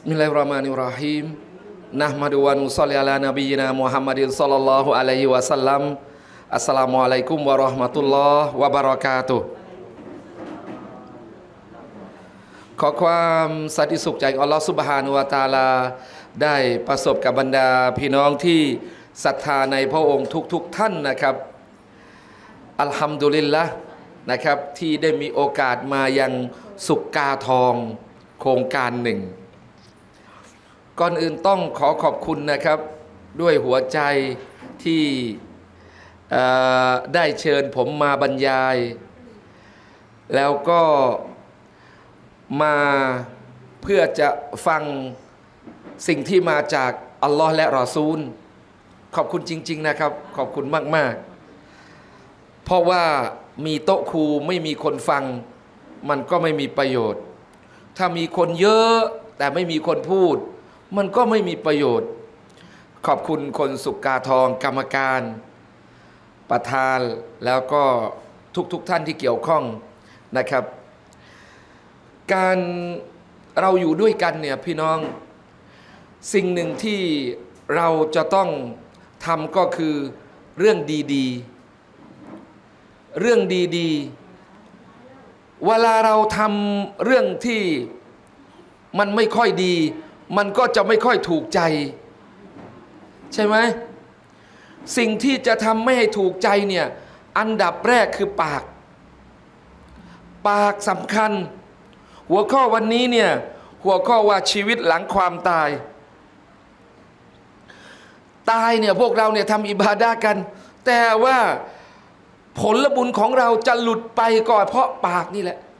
Bismillahirrahmanirrahim. Nahmadu wa nusalli ala nabiyyina Muhammadin sallallahu alaihi wasallam. Assalamualaikum warahmatullahi wabarakatuh.ขอความสันติสุขจากอัลลอฮฺซุบฮานะฮูวะตะอาลาได้ประสบกับบรรดาพี่น้องที่ศรัทธาในพระองค์ทุกท่านนะครับอัลฮัมดุลิลละห์นะครับที่ได้มีโอกาสมายังสุกกาทองโครงการหนึ่งก่อนอื่นต้องขอขอบคุณนะครับด้วยหัวใจที่ได้เชิญผมมาบรรยายแล้วก็มาเพื่อจะฟังสิ่งที่มาจากอัลลอฮ์และรอซูลขอบคุณจริงๆนะครับขอบคุณมากๆเพราะว่ามีโต๊ะครูไม่มีคนฟังมันก็ไม่มีประโยชน์ถ้ามีคนเยอะแต่ไม่มีคนพูดมันก็ไม่มีประโยชน์ขอบคุณคนสุกกาทองกรรมการประธานแล้วก็ทุกท่านที่เกี่ยวข้องนะครับการเราอยู่ด้วยกันเนี่ยพี่น้องสิ่งหนึ่งที่เราจะต้องทำก็คือเรื่องดีๆเรื่องดีๆเวลาเราทำเรื่องที่มันไม่ค่อยดีมันก็จะไม่ค่อยถูกใจใช่ไหมสิ่งที่จะทำไม่ให้ถูกใจเนี่ยอันดับแรกคือปากสำคัญหัวข้อวันนี้เนี่ยหัวข้อว่าชีวิตหลังความตายเนี่ยพวกเราเนี่ยทำอิบาดะห์กันแต่ว่าผลบุญของเราจะหลุดไปก่อนเพราะปากนี่แหละ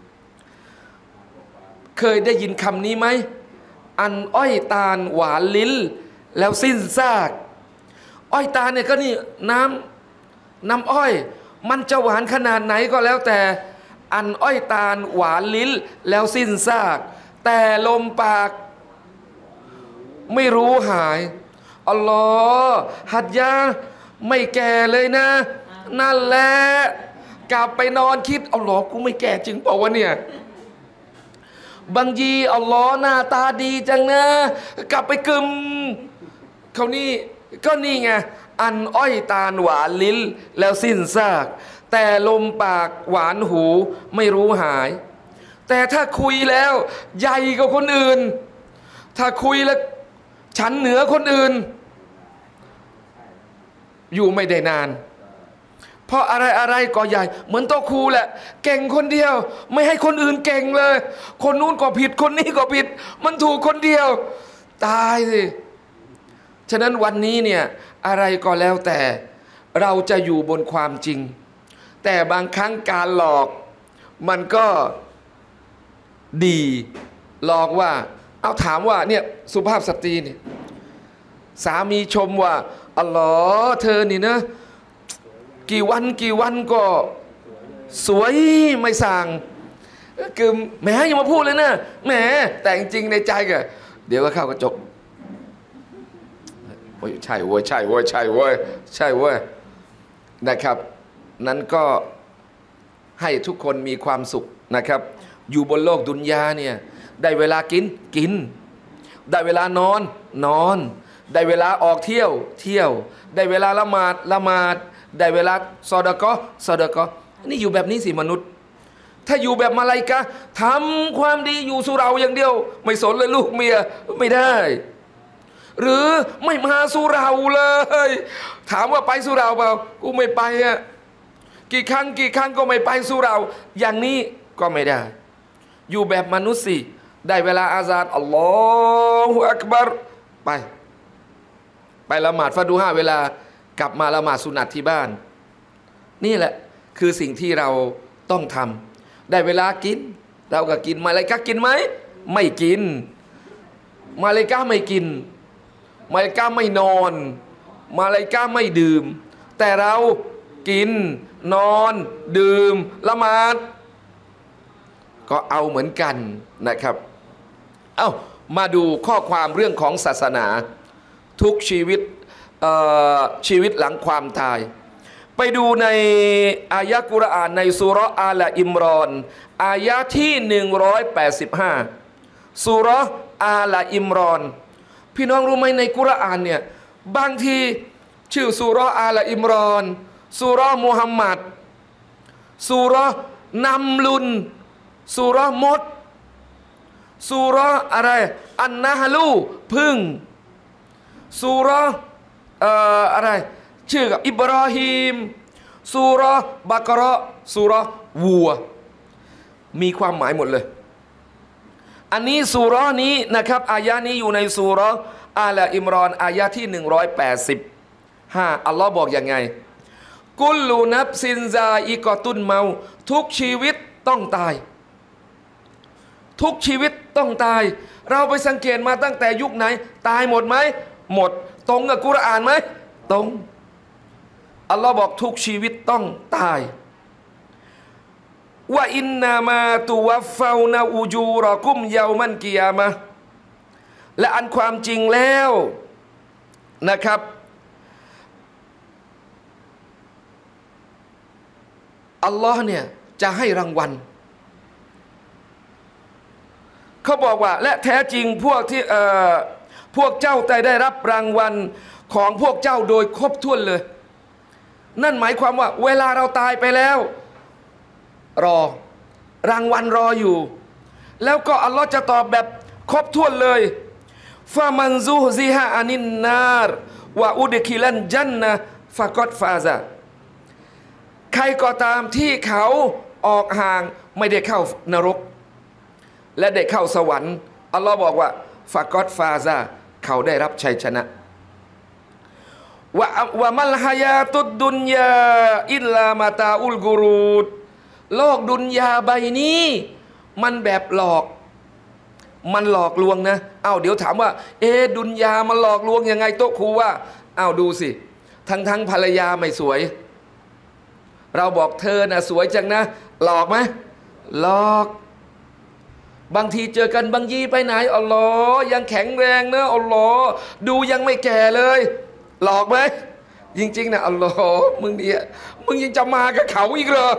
เคยได้ยินคำนี้ไหมอันอ้อยตาลหวานลิ้นแล้วสิ้นซากอ้อยตาลเนี่ยก็นี่น้ำอ้อยมันจะหวานขนาดไหนก็แล้วแต่อันอ้อยตาลหวานลิ้นแล้วสิ้นซากแต่ลมปากไม่รู้หายอัลลอฮ์หัดยาไม่แก่เลยนะนั่นแหละกลับไปนอนคิดอัลลอฮ์กูไม่แก่จริงเปล่าวะเนี่ยบางทีอัลลอฮ์หน้าตาดีจังนะกลับไปกึมเขานี่ก็นี่ไงอันอ้อยตาลหวานลิ้นแล้วสิ้นซากแต่ลมปากหวานหูไม่รู้หายแต่ถ้าคุยแล้วใหญ่กว่าคนอื่นถ้าคุยแล้วฉันเหนือคนอื่นอยู่ไม่ได้นานเพราะอะไรก็ใหญ่เหมือนโต๊ะครูแหละเก่งคนเดียวไม่ให้คนอื่นเก่งเลยคนนู้นก็ผิดคนนี้ก็ผิดมันถูกคนเดียวตายสิฉะนั้นวันนี้เนี่ยอะไรก็แล้วแต่เราจะอยู่บนความจริงแต่บางครั้งการหลอกมันก็ดีหลอกว่าเอาถามว่าเนี่ยสุภาพสตรีเนี่ยสามีชมว่าอัลลอฮ์เธอนี่นะกี่วันก็สวยไม่สั่งคือแหมยังมาพูดเลยนะแหมแต่จริงในใจก็เดี๋ยวก็เข้ากระจกโอ้ยใช่เว้ยนะครับนั้นก็ให้ทุกคนมีความสุขนะครับอยู่บนโลกดุนยาเนี่ยได้เวลากินได้เวลานอนได้เวลาออกเที่ยวได้เวลาละหมาดได้เวลาซอดะกอนี่อยู่แบบนี้สิมนุษย์ถ้าอยู่แบบมาลาอิกะฮ์ทำความดีอยู่สุเราอย่างเดียวไม่สนเลยลูกเมียไม่ได้หรือไม่มาสุเราเลยถามว่าไปสุเราเปล่ากูไม่ไปอ่ะกี่ครั้งก็ไม่ไปสุเราอย่างนี้ก็ไม่ได้อยู่แบบมนุษย์สิได้เวลาอาซานอัลลอฮฺอักบัรไปละหมาดฟะดูฮาเวลากลับมาละหมาดสุนัตที่บ้านนี่แหละคือสิ่งที่เราต้องทำได้เวลากินเราก็กินมาลาอิกะฮ์กินไหมไม่กินมาลาอิกะฮ์ไม่กินมาลาอิกะฮ์ไม่นอนมาลาอิกะฮ์ไม่ดื่มแต่เรากินนอนดื่มละหมาดก็เอาเหมือนกันนะครับมาดูข้อความเรื่องของศาสนาทุกชีวิตหลังความตายไปดูในอายะกุรอานในซูเราะห์อาลอิมรอนอายะที่185 สุเราะห์อาลอิมรอนพี่น้องรู้ไหมในกุรอานเนี่ยบางทีชื่อสุเราะห์อาลอิมรอนสุเราะห์มุฮัมมัดสุเราะห์นัมลุนสุเราะห์มดสุเราะห์อะไรอันนะฮลูพึ่งสุเราะห์อะไรชื่อกับอิบราฮิมสุเราะห์บักเราะห์สุเราะห์วัวมีความหมายหมดเลยอันนี้สุเราะห์นี้นะครับอายะนี้อยู่ในสุเราะห์อาลอิมรอนอายะที่185อัลลอฮ์บอกยังไงกุลลูนับซินซาอิกอตุนเมาทุกชีวิตต้องตายทุกชีวิตต้องตายเราไปสังเกตมาตั้งแต่ยุคไหนตายหมดไหมหมดตรงกับกุรอานไหมตรงอัลลอฮ์บอกทุกชีวิตต้องตายว่าอินนามาตุวัฟฟาวนาอูจูรอกุมเยามันกิยามะและอันความจริงแล้วนะครับอัลลอฮ์เนี่ยจะให้รางวัลเขาบอกว่าและแท้จริงพวกเจ้าได้รับรางวัลของพวกเจ้าโดยครบถ้วนเลยนั่นหมายความว่าเวลาเราตายไปแล้วรอรางวัลรออยู่แล้วก็อัลลอฮ์จะตอบแบบครบถ้วนเลยฟามันซูซิฮะอานินนารวะอุดคิลันจันนะฟะกอดฟาซาใครก็ตามที่เขาออกห่างไม่ได้เข้านรกและได้เข้าสวรรค์อัลลอฮ์บอกว่าฟะกอดฟาซาเขาได้รับชัยชนะวะมัลฮายาตุดดุนยาอิลลามาตาอุลกุรูดโลกดุนยาใบนี้มันแบบหลอกมันหลอกลวงนะเดี๋ยวถามว่าดุนยามันหลอกลวงยังไงโต๊ะครูว่าดูสิทั้งภรรยาไม่สวยเราบอกเธอน่ะสวยจังนะหลอกไหมหลอกบางทีเจอกันบางยีไปไหนอัลลอฮ์ยังแข็งแรงนะอัลลอฮ์ดูยังไม่แก่เลยหลอกไหมจริงๆนะอัลลอฮ์มึงยังจะมากับเขาอีกเหรอ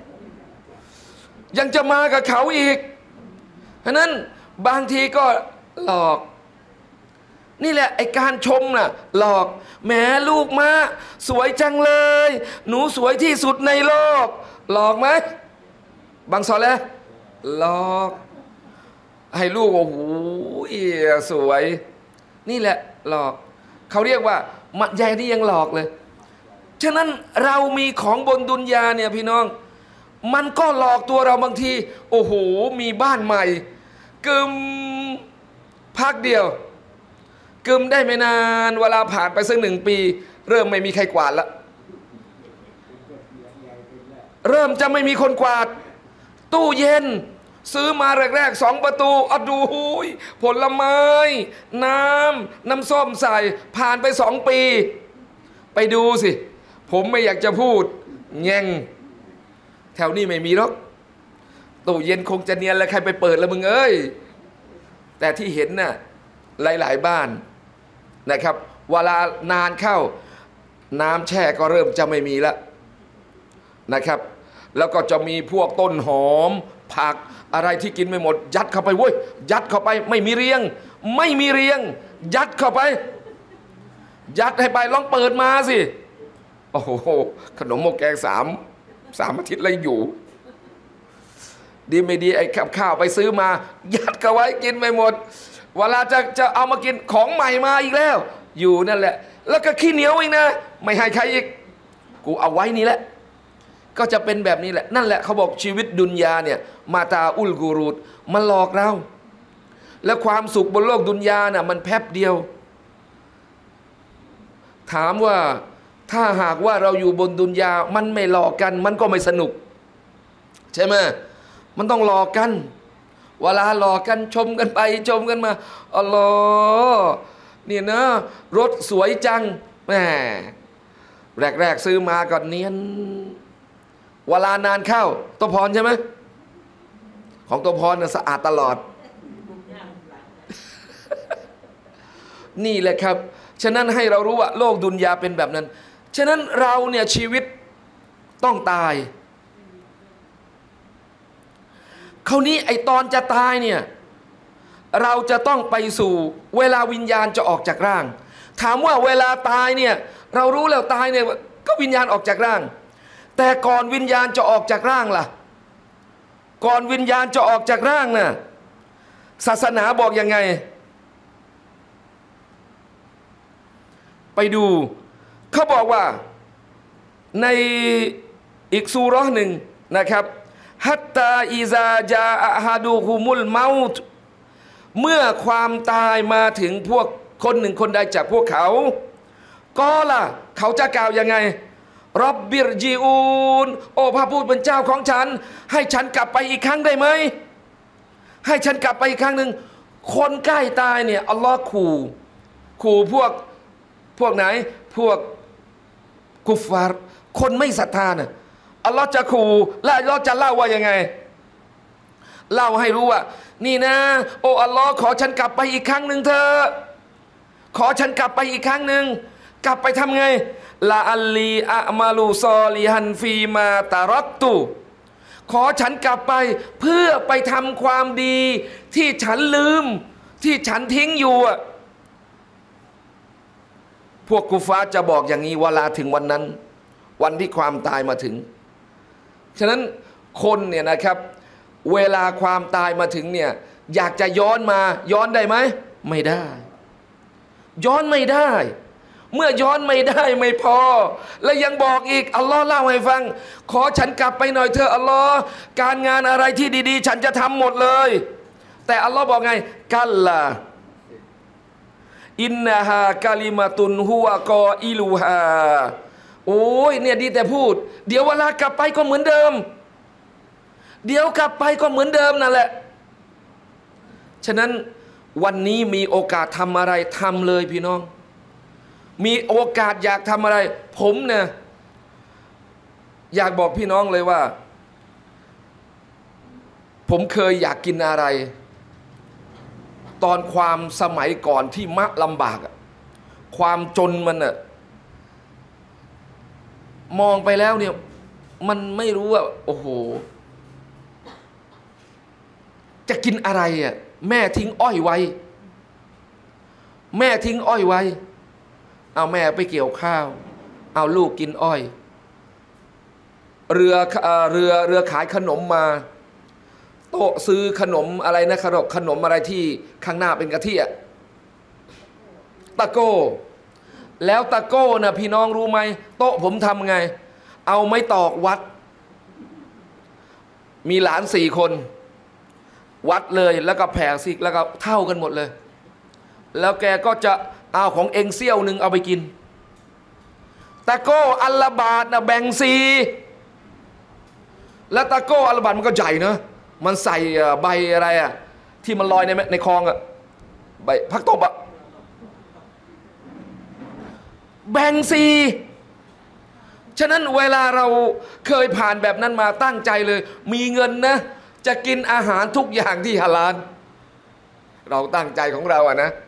ยังจะมากับเขาอีกฉะนั้นบางทีก็หลอกนี่แหละไอการชมน่ะหลอกแหมลูกมาสวยจังเลยหนูสวยที่สุดในโลกหลอกไหมบางซอแล้วหลอกให้ลูกโอ้โหสวยนี่แหละหลอกเขาเรียกว่ามัดใหญ่ที่ยังหลอกเลยฉะนั้นเรามีของบนดุนยาเนี่ยพี่น้องมันก็หลอกตัวเราบางทีโอ้โหมีบ้านใหม่กึมพักเดียวกึมได้ไม่นานเวลาผ่านไปสัก1 ปีเริ่มไม่มีใครกวาดละเริ่มจะไม่มีคนกวาดตู้เย็นซื้อมาแรกๆ2 ประตูดูผลไม้น้ำส้มใส่ผ่านไป2 ปีไปดูสิผมไม่อยากจะพูดแง่งแถวนี้ไม่มีหรอกตู้เย็นคงจะเนียนแล้วใครไปเปิดแล้วมึงเอ้ยแต่ที่เห็นน่ะหลายๆบ้านนะครับเวลานานเข้าน้ำแช่ก็เริ่มจะไม่มีแล้วนะครับแล้วก็จะมีพวกต้นหอมผักอะไรที่กินไม่หมดยัดเข้าไปเว้ยยัดเข้าไปไม่มีเรียงยัดเข้าไปยัดให้ไปลองเปิดมาสิโอ้โหขนมหม้อแกง3 อาทิตย์เลยอยู่ดีไม่ดีไอ้ข้าวไปซื้อมายัดเข้าไว้กินไม่หมดเวลาจะเอามากินของใหม่มาอีกแล้วอยู่นั่นแหละแล้วก็ขี้เหนียวอีกนะไม่ให้ใครอีกกูเอาไว้นี่แหละก็จะเป็นแบบนี้แหละนั่นแหละเขาบอกชีวิตดุนยาเนี่ยมาตาอุลกูรูดมันหลอกเราและความสุขบนโลกดุนยาน่ะมันแป๊บเดียวถามว่าถ้าหากว่าเราอยู่บนดุนยามันไม่หลอกกันมันก็ไม่สนุกใช่ไหมมันต้องหลอกกันเวลาหลอกกันชมกันไปชมกันมาอัลลอฮ์นี่นะรถสวยจังแหมแรกซื้อมาก่อนเนียนเวลานานเข้าตัวพรใช่ไหมของตัวพรน่ะสะอาดตลอด นี่แหละครับฉะนั้นให้เรารู้ว่าโลกดุนยาเป็นแบบนั้นฉะนั้นเราเนี่ยชีวิตต้องตายคราวนี้ไอตอนจะตายเนี่ยเราจะต้องไปสู่เวลาวิญญาณจะออกจากร่างถามว่าเวลาตายเนี่ยเรารู้แล้วตายเนี่ยก็วิญญาณออกจากร่างแต่ก่อนวิญญาณจะออกจากร่างล่ะก่อนวิญญาณจะออกจากร่างน่ะศาสนาบอกยังไงไปดูเขาบอกว่าในอีกซูเราะห์หนึ่งนะครับฮัตตาอิซาจาอะฮาดูฮุมุลเมาต์เมื่อความตายมาถึงพวกคนหนึ่งคนใดจากพวกเขาก็ล่ะเขาจะกล่าวยังไงร็อบบิรจิอูนโอ้พระผู้เป็นเจ้าของฉันให้ฉันกลับไปอีกครั้งได้ไหมให้ฉันกลับไปอีกครั้งหนึ่งคนใกล้ตายเนี่ยอัลลอฮ์ขู่พวกไหนพวกกุฟฟาร์คนไม่ศรัทธาน่ะอัลลอฮ์จะขู่และอัลลอฮ์จะเล่าว่ายังไงเล่าให้รู้ว่านี่นะโอ้อัลลอฮ์ขอฉันกลับไปอีกครั้งหนึ่งเถอะขอฉันกลับไปอีกครั้งหนึ่งกลับไปทำไงลาอัลลีอะมาลูซอลิฮันฟีมาตารักตุขอฉันกลับไปเพื่อไปทำความดีที่ฉันลืมที่ฉันทิ้งอยู่พวกกุฟาร์จะบอกอย่างนี้เวลาถึงวันนั้นวันที่ความตายมาถึงฉะนั้นคนเนี่ยนะครับเวลาความตายมาถึงเนี่ยอยากจะย้อนมาย้อนได้ไหมไม่ได้ย้อนไม่ได้เมื่อย้อนไม่ได้ไม่พอและยังบอกอีกอัลลอฮ์เล่าให้ฟังขอฉันกลับไปหน่อยเถอะอัลลอฮ์การงานอะไรที่ดีๆฉันจะทำหมดเลยแต่อัลลอฮ์บอกไงกัลลาอินนาฮากาลิมาตุนฮุวะกออิลูฮาโอ้ยเนี่ยดีแต่พูดเดี๋ยวเวลากลับไปก็เหมือนเดิมเดี๋ยวกลับไปก็เหมือนเดิมนั่นแหละฉะนั้นวันนี้มีโอกาสทำอะไรทำเลยพี่น้องมีโอกาสอยากทำอะไรผมเนี่ยอยากบอกพี่น้องเลยว่าผมเคยอยากกินอะไรตอนความสมัยก่อนที่มะลำบากความจนมันอะมองไปแล้วเนี่ยมันไม่รู้ว่าโอ้โหจะกินอะไรอ่ะแม่ทิ้งอ้อยไว้แม่ทิ้งอ้อยไว้เอาแม่ไปเกี่ยวข้าวเอาลูกกินอ้อยเรือขายขนมมาโต๊ะซื้อขนมอะไรนะขนมอะไรที่ข้างหน้าเป็นกะทิอะตะโก้แล้วตะโก้นะพี่น้องรู้ไหมโต๊ะผมทำไงเอาไม้ตอกวัดมีหลาน4 คนวัดเลยแล้วก็แผ่ซิกแล้วก็เท่ากันหมดเลยแล้วแกก็จะเอาของเองเสี้ยวหนึ่งเอาไปกินตะโก้อัลลบาดนะแบ่ง4แล้วตะโก้อัลลบาดมันก็ใหญ่นะมันใส่ใบอะไรอะที่มันลอยในคลองอะใบผักตบอะแบ่ง4ฉะนั้นเวลาเราเคยผ่านแบบนั้นมาตั้งใจเลยมีเงินนะจะกินอาหารทุกอย่างที่ฮาลาลเราตั้งใจของเราอะนะ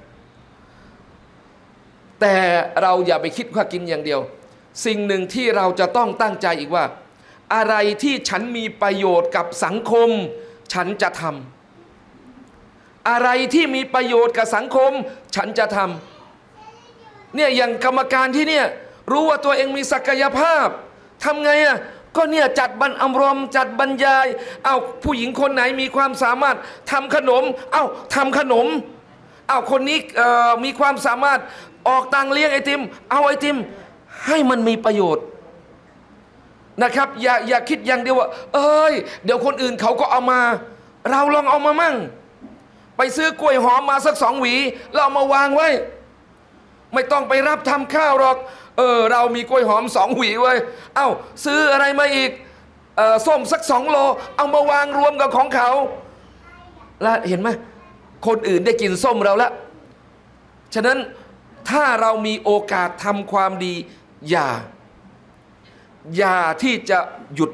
แต่เราอย่าไปคิดว่ากินอย่างเดียวสิ่งหนึ่งที่เราจะต้องตั้งใจอีกว่าอะไรที่ฉันมีประโยชน์กับสังคมฉันจะทำอะไรที่มีประโยชน์กับสังคมฉันจะทำเนี่ยอย่างกรรมการที่เนี่ยรู้ว่าตัวเองมีศักยภาพทำไงอ่ะก็เนี่ยจัดบรรรมจัดบรรยายเอาผู้หญิงคนไหนมีความสามารถทำขนมเอาทำขนมเอาคนนี้มีความสามารถออกตังเลี้ยงไอติมเอาไอติมให้มันมีประโยชน์นะครับอย่าคิดอย่างเดียวว่าเอ้ยเดี๋ยวคนอื่นเขาก็เอามาเราลองเอามามั่งไปซื้อกล้วยหอมมาสัก2 หวีเราเอามาวางไว้ไม่ต้องไปรับทำข้าวหรอกเรามีกล้วยหอม2 หวีไว้เอ้าซื้ออะไรมาอีกส้มสัก2 โลเอามาวางรวมกับของเขาแล้วเห็นไหมคนอื่นได้กินส้มเราแล้วฉะนั้นถ้าเรามีโอกาสทำความดีอย่าที่จะหยุด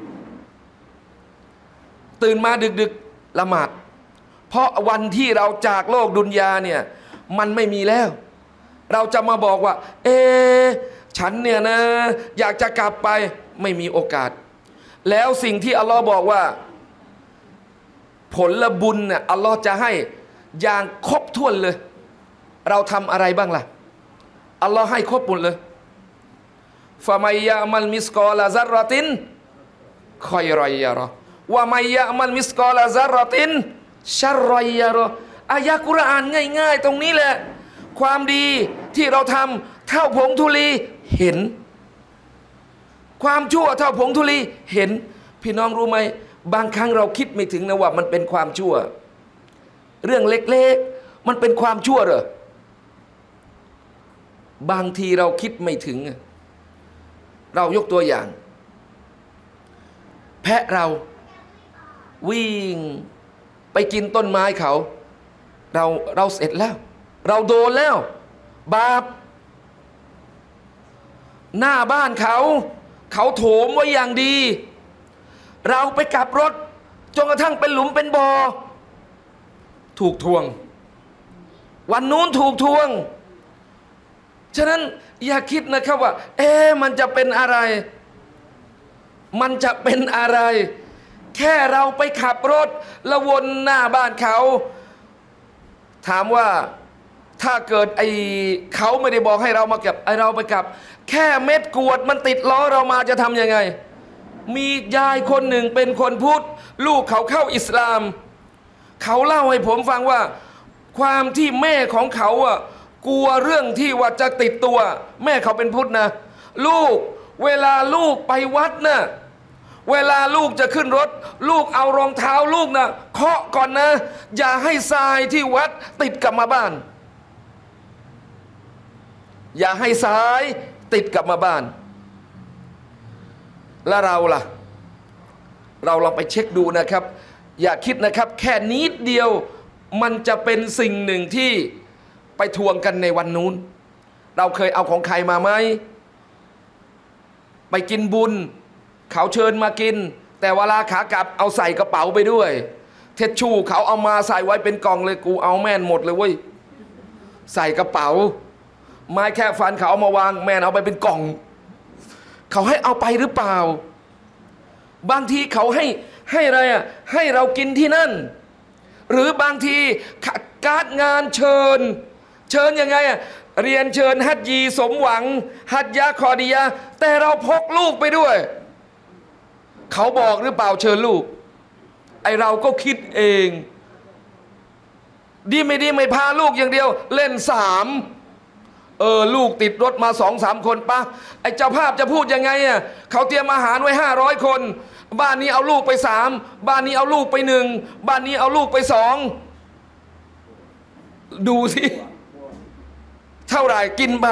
ตื่นมาดึกๆละหมาดเพราะวันที่เราจากโลกดุนยาเนี่ยมันไม่มีแล้วเราจะมาบอกว่าฉันเนี่ยนะอยากจะกลับไปไม่มีโอกาสแล้วสิ่งที่อัลลอฮ์บอกว่าผลบุญเนี่ยอัลลอฮ์จะให้อย่างครบถ้วนเลยเราทำอะไรบ้างล่ะอัลลอฮ์ให้ครบหมดเลยฟะมัยยะมัลมิสกอลาซัรรอตินคอยรอยยะรอวะมัยยะมัลมิสกอลาซัรรอตินชัรรอยยะรออายะกุรอานง่ายๆตรงนี้แหละความดีที่เราทำเท่าผงธุลีเห็นความชั่วเท่าผงธุลีเห็นพี่น้องรู้ไหมบางครั้งเราคิดไม่ถึงนะว่ามันเป็นความชั่วเรื่องเล็กๆมันเป็นความชั่วเหรอบางทีเราคิดไม่ถึงเรายกตัวอย่างแพะเราวิ่งไปกินต้นไม้เราเสร็จแล้วเราโดนแล้วบาปหน้าบ้านเขาโถมไว้อย่างดีเราไปกลับรถจนกระทั่งเป็นหลุมเป็นบ่อถูกทวงวันนู้นถูกทวงฉะนั้นอย่าคิดนะครับว่ามันจะเป็นอะไรแค่เราไปขับรถแล้ววนหน้าบ้านเขาถามว่าถ้าเกิดเขาไม่ได้บอกให้เรามาเก็บเราไปกลับแค่เม็ดกรวดมันติดล้อเรามาจะทำยังไงมียายคนหนึ่งเป็นคนพุทธลูกเขาเข้าอิสลามเขาเล่าให้ผมฟังว่าความที่แม่ของเขากลัวเรื่องที่ว่าจะติดตัวแม่เขาเป็นพุทธนะลูกเวลาลูกไปวัดนะเวลาลูกจะขึ้นรถลูกเอารองเท้าลูกนะเคาะก่อนนะอย่าให้ทรายที่วัดติดกลับมาบ้านอย่าให้ทรายติดกลับมาบ้านแล้วเราล่ะเราลองไปเช็คดูนะครับอย่าคิดนะครับแค่นิดเดียวมันจะเป็นสิ่งหนึ่งที่ไปทวงกันในวันนู้นเราเคยเอาของใครมาไหมไปกินบุญเขาเชิญมากินแต่เวลาขากลับเอาใส่กระเป๋าไปด้วยเท็ดชูเขาเอามาใส่ไว้เป็นกล่องเลยกูเอาแม่นหมดเลยเว้ยใส่กระเป๋าไม้แค่ฟันเขาเอามาวางแม่นเอาไปเป็นกล่องเขาให้เอาไปหรือเปล่าบางทีเขาให้อะไรให้เรากินที่นั่นหรือบางทีการ์ดงานเชิญยังไงเรียนเชิญฮัจญีสมหวังฮัจญะคอดียะแต่เราพกลูกไปด้วยเขาบอกหรือเปล่าเชิญลูกเราก็คิดเองดีไม่พาลูกอย่างเดียวเล่น3ลูกติดรถมา2-3 คนปะเจ้าภาพจะพูดยังไงเขาเตรียมอาหารไว้500 คนบ้านนี้เอาลูกไป3บ้านนี้เอาลูกไป1บ้านนี้เอาลูกไป2ดูสิเท่าไหร่กินไป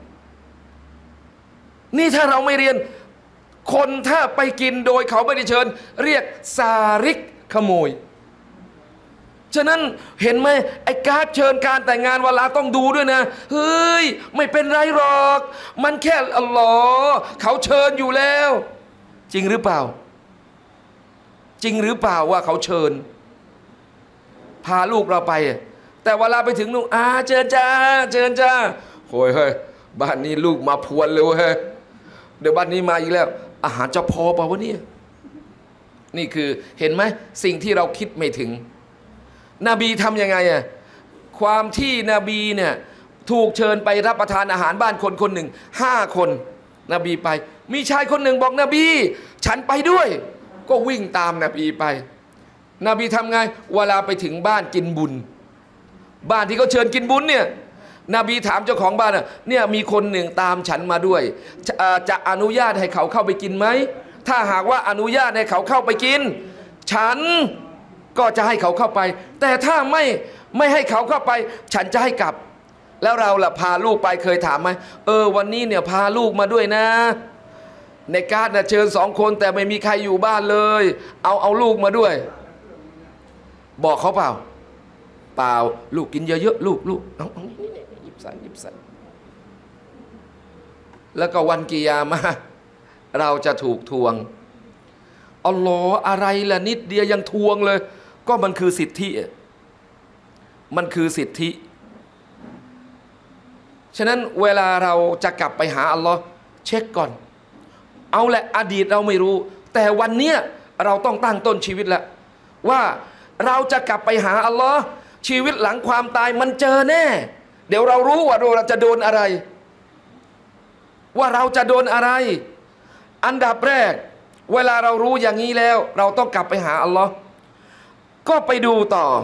นี่ถ้าเราไม่เรียนคนถ้าไปกินโดยเขาไม่ได้เชิญเรียกซาริกขโมยฉะนั้นเห็นไหมการ์ดเชิญการแต่งงานเวลาต้องดูด้วยนะเฮ้ยไม่เป็นไรหรอกมันแค่อัลลอฮ์เขาเชิญอยู่แล้วจริงหรือเปล่าว่าเขาเชิญพาลูกเราไปแต่เวลาไปถึงนู่นเชิญจ้าโอ้ยเฮ้ยบ้านนี้ลูกมาพวนเลยเว้ยเดี๋ยวบ้านนี้มาอีกแล้วอาหารจะพอเปล่าวะเนี่ยนี่คือเห็นไหมสิ่งที่เราคิดไม่ถึงนบีทำยังไงความที่นบีเนี่ยถูกเชิญไปรับประทานอาหารบ้านคนหนึ่ง5 คนนบีไปมีชายคนหนึ่งบอกนบีฉันไปด้วยก็วิ่งตามนบีไปนบีทำไงเวลาไปถึงบ้านกินบุญบ้านที่เขาเชิญกินบุญเนี่ยนบีถามเจ้าของบ้านเนี่ยมีคนหนึ่งตามฉันมาด้วยจะอนุญาตให้เขาเข้าไปกินไหมถ้าหากว่าอนุญาตให้เขาเข้าไปกินฉันก็จะให้เขาเข้าไปแต่ถ้าไม่ให้เขาเข้าไปฉันจะให้กลับแล้วเราล่ะพาลูกไปเคยถามไหมวันนี้เนี่ยพาลูกมาด้วยนะในการ์ดเชิญ2 คนแต่ไม่มีใครอยู่บ้านเลยเอาลูกมาด้วยบอกเขาเปล่าลูกกินเยอะๆลูกเอาหยิบใส่แล้วก็วันกิยามะห์เราจะถูกทวงอัลลอฮ์อะไรล่ะนิดเดียวยังทวงเลยก็มันคือสิทธิฉะนั้นเวลาเราจะกลับไปหาอัลลอฮ์เช็คก่อนเอาแหละอดีตเราไม่รู้แต่วันเนี้ยเราต้องตั้งต้นชีวิตแล้วว่าเราจะกลับไปหาอัลลอฮ์ชีวิตหลังความตายมันเจอแน่เดี๋ยวเรารู้ว่าเราจะโดนอะไรว่าเราจะโดนอะไรอันดับแรกเวลาเรารู้อย่างนี้แล้วเราต้องกลับไปหาอัลลอฮ์ก็ไปดูต่อ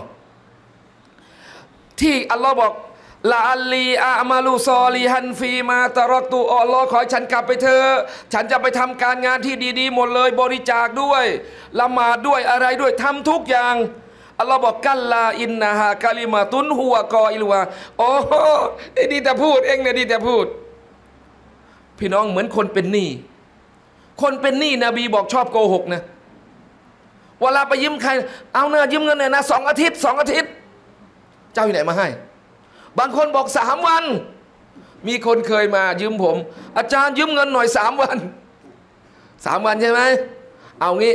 ที่อัลลอฮ์บอกละอัลลีอามาลูซอลีฮันฟีมาตะรักตูอัลลอฮ์ขอให้ฉันกลับไปเถอะฉันจะไปทำการงานที่ดีๆหมดเลยบริจาคด้วยละหมาดด้วยอะไรด้วยทำทุกอย่างอัลลอฮ์บอกกัลลาอินนะฮะกะลิมาตุนฮัวกออิลวะโอ้โหดีแต่พูดเองเนี่ยดีแต่พูดพี่น้องเหมือนคนเป็นหนี้คนเป็นหนี้นบีบอกชอบโกหกนะเวลาไปยืมใครเอาเนะยืมเงินเนี่ยนะ2 อาทิตย์เจ้าอยู่ไหนมาให้บางคนบอก3 วันมีคนเคยมายืมผมอาจารย์ยืมเงินหน่อย3 วัน3 วันใช่ไหมเอางี้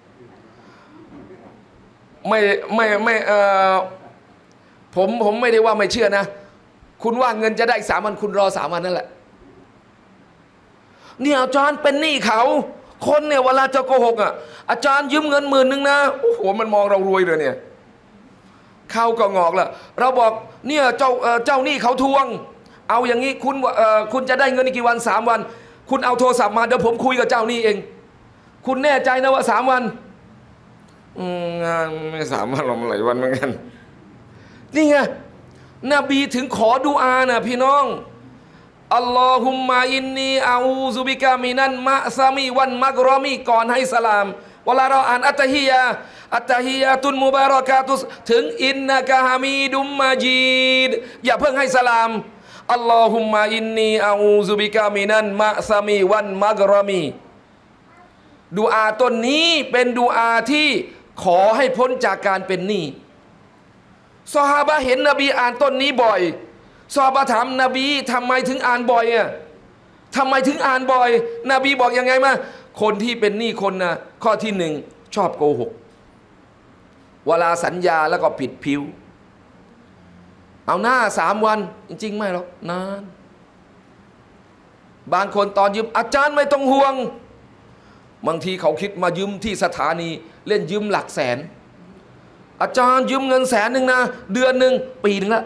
ไม่ผมไม่ได้ว่าไม่เชื่อนะคุณว่าเงินจะได้3 วันคุณรอ3 วันนั่นแหละเนี่ยอาจารย์เป็นหนี้เขาคนเนี่ยเวลาจะโกหกอ่ะอาจารย์ยืมเงิน10,000นะโอ้โหมันมองเรารวยเลยเนี่ยเข้าก็งอกละเราบอกเนี่ยเจ้าหนี้เขาทวงเอาอย่างนี้คุณจะได้เงินอีกกี่วัน3 วันคุณเอาโทรศัพท์มาเดี๋ยวผมคุยกับเจ้าหนี้เองคุณแน่ใจนะว่า3 วันงานไม่3 วันหรอกหลายวันเหมือนกันนี่ไงนบีถึงขอดุอานะพี่น้องอัลลอฮุมมาอินนีอาอูซุบิกามินันมะซามีวันมักรอมีก่อนให้สลามเวลาเราอ่านอัตตะฮิยาตุนมุบารอกาตุสถึงอินนะกะฮามีดุมมาจีดอย่าเพิ่งให้สลามอัลลอฮุมมาอินนีอาอูซุบิกามินันมะซามีวันมักรอมีดุอาต้นนี้เป็นดุอาที่ขอให้พ้นจากการเป็นหนี้ซอฮาบะห์เห็นนบีอ่านต้นนี้บ่อยซอฮาบะห์ถามนบีทำไมถึงอ่านบ่อยอ่ะทำไมถึงอ่านบ่อยนบีบอกยังไงมาคนที่เป็นหนี้คนนะข้อที่1ชอบโกหกเวลาสัญญาแล้วก็ผิดผิวเอาหน้า3 วันจริงๆไม่หรอกนานบางคนตอนยืมอาจารย์ไม่ต้องห่วงบางทีเขาคิดมายืมที่สถานีเล่นยืมหลักแสนอาจารย์ยืมเงิน100,000นะเดือน1ปีนึงแล้ว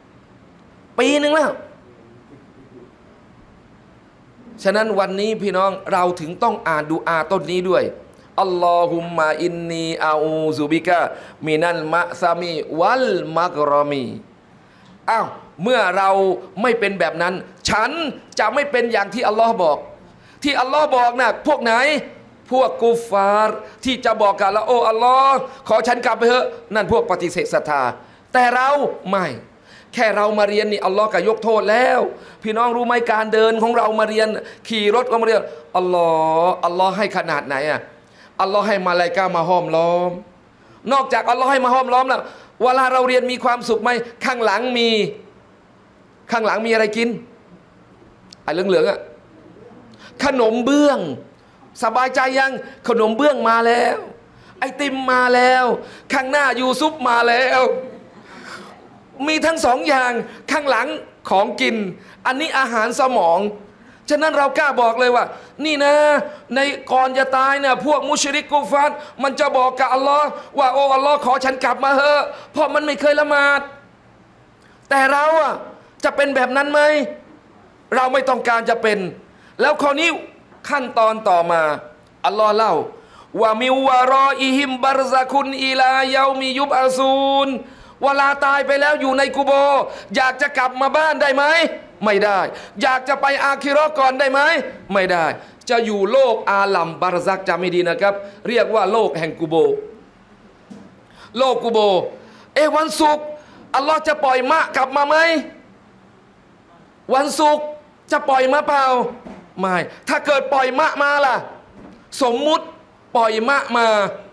ฉะนั้นวันนี้พี่น้องเราถึงต้องอ่านดุอาต้นนี้ด้วยอัลลอฮุมมาอินนีอาอูซุบิกะมินัลมะซามีวัลมักรอมีอ้าวเมื่อเราไม่เป็นแบบนั้นฉันจะไม่เป็นอย่างที่อัลลอฮ์บอกที่อัลลอฮ์บอกนะพวกไหนพวกกุฟฟาร์ที่จะบอกกันแล้วโอ้อัลลอฮ์ขอฉันกลับไปเถอะนั่นพวกปฏิเสธศรัทธาแต่เราไม่แค่เรามาเรียนนี่อัลลอฮ์ก็ยกโทษแล้วพี่น้องรู้ไหมการเดินของเรามาเรียนขี่รถก็มาเรียนอัลลอฮ์ให้ขนาดไหนอ่ะอัลลอฮ์ให้มาลาอิกะฮ์มาห้อมล้อมนอกจากอัลลอฮ์ให้มาห้อมล้อมแล้วเวลาเราเรียนมีความสุขไหมข้างหลังมีอะไรกินไอ้เหลืองๆอ่ะขนมเบื้องสบายใจยังขนมเบื้องมาแล้วไอติมมาแล้วข้างหน้ายูซุปมาแล้วมีทั้ง2 อย่างข้างหลังของกินอันนี้อาหารสมองฉะนั้นเรากล้าบอกเลยว่านี่นะในก่อนจะตายเนี่ยพวกมุชริกกุฟาร์มันจะบอกกับอัลลอฮ์ว่าโอ้อัลลอฮ์ขอฉันกลับมาเถอะเพราะมันไม่เคยละหมาดแต่เราอ่ะจะเป็นแบบนั้นไหมเราไม่ต้องการจะเป็นแล้วข้อนี้ขั้นตอนต่อมาอัลลอฮ์เล่าว่ามิวารออิฮิมบารซะคุนอิลาเยามียุบอาซูนเวลาตายไปแล้วอยู่ในกุโบร์อยากจะกลับมาบ้านได้ไหมไม่ได้อยากจะไปอาคิเราะห์ก่อนได้ไหมไม่ได้จะอยู่โลกอาลัมบารซักจำไม่ดีนะครับเรียกว่าโลกแห่งกุโบร์โลกกุโบร์วันศุกร์อัลลอฮ์จะปล่อยมะกลับมาไหมวันศุกร์จะปล่อยมะเปล่าไม่ถ้าเกิดปล่อยมะมาล่ะสมมุติปล่อยมะมา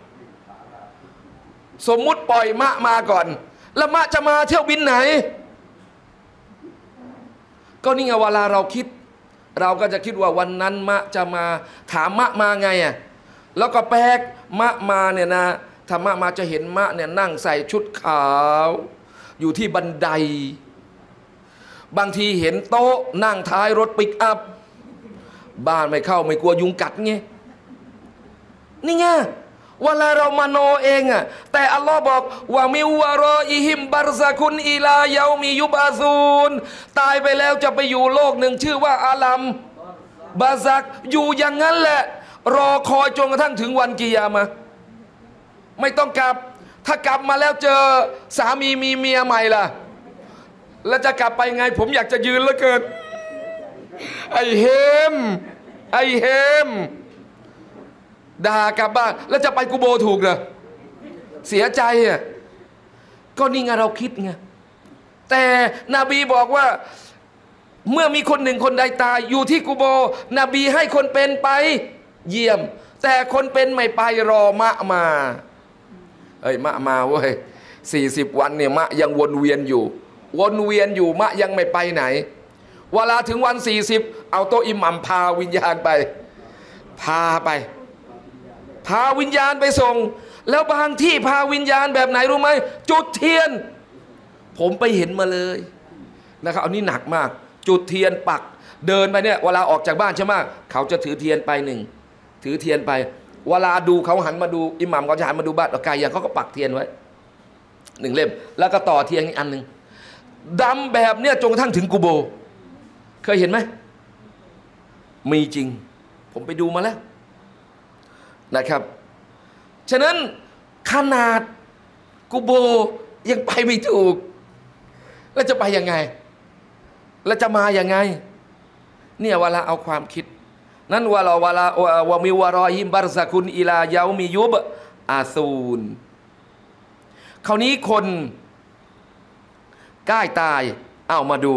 สมมุติปล่อยมะมาก่อนแล้วมะจะมาเที่ยวบินไหนก็นี่ไงเวลาเราคิดเราก็จะคิดว่าวันนั้นมะจะมาถามมะมาไงอ่ะแล้วก็แปลกมะมาเนี่ยนะถ้ามะมาจะเห็นมะเนี่ยนั่งใส่ชุดขาวอยู่ที่บันไดบางทีเห็นโต๊ะนั่งท้ายรถปิกอัพบ้านไม่เข้าไม่กลัวยุงกัดไงนี่ไงเวลาเรามโนเองอ่ะแต่อัลลอฮ์บอกว่ามิวารออิฮิมบารซะกุนอิลาเยามียุบาซูนตายไปแล้วจะไปอยู่โลกหนึ่งชื่อว่าอาลัมบาซักอยู่อย่างนั้นแหละรอคอยจนกระทั่งถึงวันกิยามะห์ไม่ต้องกลับถ้ากลับมาแล้วเจอสามีมีเมียใหม่ล่ะแล้วจะกลับไปไงผมอยากจะยืนเหลือเกินไอเฮมด่ากลับบ้านแล้วจะไปกูโบถูกเหรอเสียใจอ่ะก็นี่ไงเราคิดไงแต่นบีบอกว่าเมื่อมีคนหนึ่งคนใดตายอยู่ที่กูโบนบีให้คนเป็นไปเยี่ยมแต่คนเป็นไม่ไปรอมะมามะมาเว้ย40 วันเนี่ยมะยังวนเวียนอยู่มะยังไม่ไปไหนเวลาถึงวัน40เอาโตอิหมัมพาวิญญาณไปพาวิญญาณไปส่งแล้วบางที่พาวิญญาณแบบไหนรู้ไหมจุดเทียนผมไปเห็นมาเลยนะครับอันนี้หนักมากจุดเทียนปักเดินไปเนี่ยเวลาออกจากบ้านใช่ไหมเขาจะถือเทียนไปถือเทียนไปเวลาดูเขาหันมาดูอิหมัมเขาจะหันมาดูบ้านกายอย่างเขาก็ปักเทียนไว้1 เล่มแล้วก็ต่อเทียนอีกอันหนึ่งดำแบบเนี่ยจนกระทั่งถึงกูโบเคยเห็นไหมมีจริงผมไปดูมาแล้วนะครับฉะนั้นขนาดกูโบยังไปไม่ถูกแล้วจะไปยังไงแล้วจะมายังไงเนี่ยเวลาเอาความคิดนั้นวะมิวารอฮิมบารซะกุนอิลาเยามียุบอาซูนคราวนี้คนใกล้ตายเอามาดู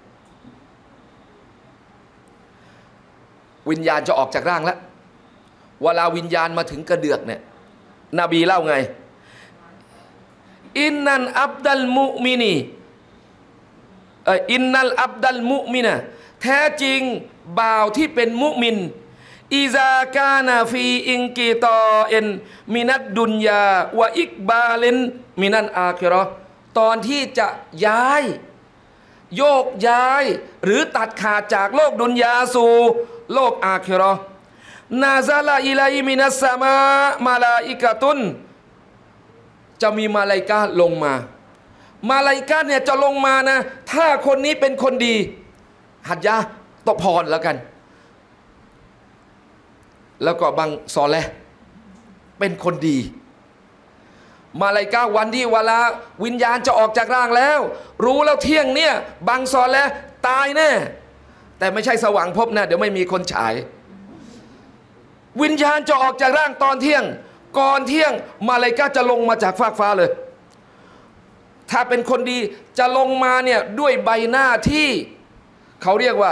วิญญาณจะออกจากร่างแล้วเวลาวิญญาณมาถึงกระเดือกเนี่ยนบีเล่าไงอินนัลอับดัลมุมินีอินนัลอับดัลมุมินะแท้จริงบ่าวที่เป็นมุมินอิซากานาฟีอิงกีตอเอ็นมินัดดุนยาวะอิกบาลินมินันอาคิเราะห์ตอนที่จะย้ายโยกย้ายหรือตัดขาดจากโลกดุนยาสู่โลกอาคิเราะห์นาซาลาอิลัยมินัสสมามาลาอิกะตุนจะมีมาลาอิกะฮ์ลงมามาลาอิกะฮ์เนี่ยจะลงมานะถ้าคนนี้เป็นคนดีหัดยะตบพรแล้วกันแล้วก็บังซอเลห์เป็นคนดีมาลาอิกะฮ์วันที่เวลาวิญญาณจะออกจากร่างแล้วรู้แล้วเที่ยงเนี่ยบังซอเลห์ตายแน่แต่ไม่ใช่สว่างภพนะเดี๋ยวไม่มีคนฉายวิญญาณจะออกจากร่างตอนเที่ยงก่อนเที่ยงมาลาอิกะฮ์จะลงมาจากฟากฟ้าเลยถ้าเป็นคนดีจะลงมาเนี่ยด้วยใบหน้าที่เขาเรียกว่า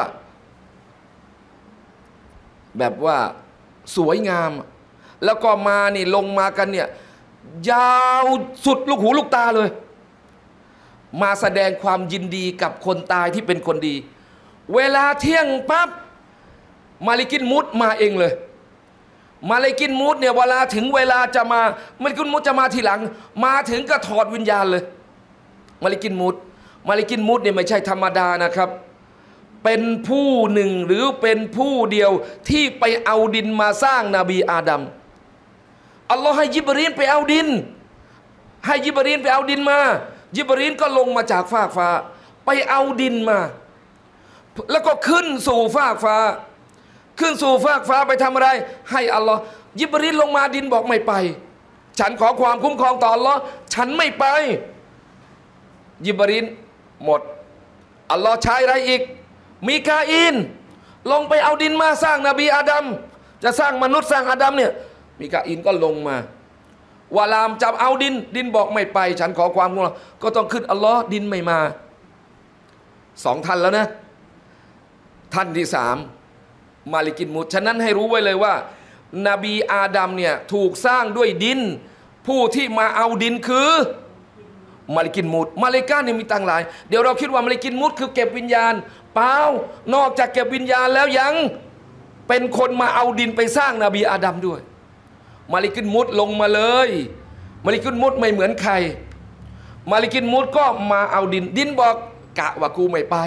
แบบว่าสวยงามแล้วก็มานี่ลงมากันเนี่ยยาวสุดลูกหูลูกตาเลยมาแสดงความยินดีกับคนตายที่เป็นคนดีเวลาเที่ยงปั๊บมาลิกินมุดมาเองเลยมาลิกินมุดเนี่ยเวลาถึงเวลาจะมามาลิกินมุดจะมาทีหลังมาถึงก็ถอดวิญญาณเลยมาลิกินมุดเนี่ยไม่ใช่ธรรมดานะครับเป็นผู้หนึ่งหรือเป็นผู้เดียวที่ไปเอาดินมาสร้างนบีอาดัมอัลลอฮ์ให้ยิบรีนไปเอาดินมายิบรีนก็ลงมาจากฟากฟ้าไปเอาดินมาแล้วก็ขึ้นสู่ฟากฟ้าไปทำอะไรให้อัลลอฮ์ยิบรีนลงมาดินบอกไม่ไปฉันขอความคุ้มครองต่ออัลลอฮ์ฉันไม่ไปยิบรีนหมดอัลลอฮ์ใช้อะไรอีกมีกาอินลงไปเอาดินมาสร้างนบีอาดัมจะสร้างมนุษย์สร้างอาดัมเนี่ยมีกาอินก็ลงมาวาลามจับเอาดินบอกไม่ไปฉันขอความคุ้มครองก็ต้องขึ้นอัลลอฮ์ดินไม่มา2 ท่านแล้วนะท่านที่3มาลิกินมุดฉะนั้นให้รู้ไว้เลยว่านบีอาดัมเนี่ยถูกสร้างด้วยดินผู้ที่มาเอาดินคือมาลิกินมุดมาลิกาเนี่ยมีต่างหลายเดี๋ยวเราคิดว่ามาลิกินมุดคือเก็บวิญญาณเปล่านอกจากเก็บวิญญาณแล้วยังเป็นคนมาเอาดินไปสร้างนบีอาดัมด้วยมาลิกินมุดลงมาเลยมาลิกินมุดไม่เหมือนใครมาลิกินมุดก็มาเอาดินบอกกะว่ากูไม่ไป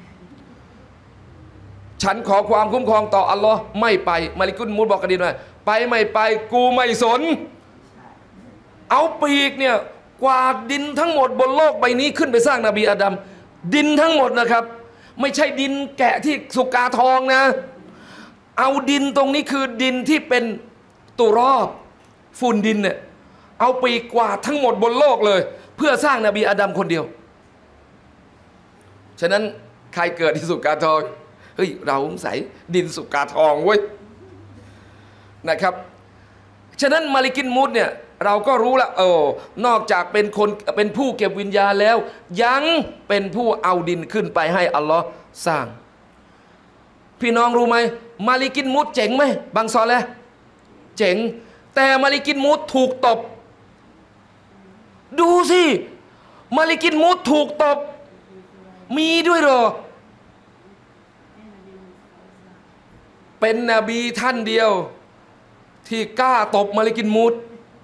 ฉันขอความคุ้มครองต่ออัลลอฮ์ไม่ไปมาลิกินมุดบอกกับดินว่าไปไม่ไปกูไม่สนเอาปีกเนี่ยกวาดดินทั้งหมดบนโลกใบนี้ขึ้นไปสร้างนบีอาดัมดินทั้งหมดนะครับไม่ใช่ดินแกะที่สุกาทองนะเอาดินตรงนี้คือดินที่เป็นตุรอบฝุ่นดินเนี่ยเอาปีกกวาดทั้งหมดบนโลกเลยเพื่อสร้างนบีอาดัมคนเดียวฉะนั้นใครเกิดที่สุกาทองเฮ้ยเราสงสัยดินสุกาทองเว้ยนะครับฉะนั้นมาลิกินมูดเนี่ยเราก็รู้ละนอกจากเป็นคนเป็นผู้เก็บวิญญาณแล้วยังเป็นผู้เอาดินขึ้นไปให้อัลลอฮ์สร้างพี่น้องรู้ไหมมาลิกินมูดเจ๋งไหมบางซอแล้วเจ๋งแต่มาลิกินมูดถูกตบดูสิมาลิกินมูดถูกตบมีด้วยเหรอเป็นนบีท่านเดียวที่กล้าตบมาลิกินมูด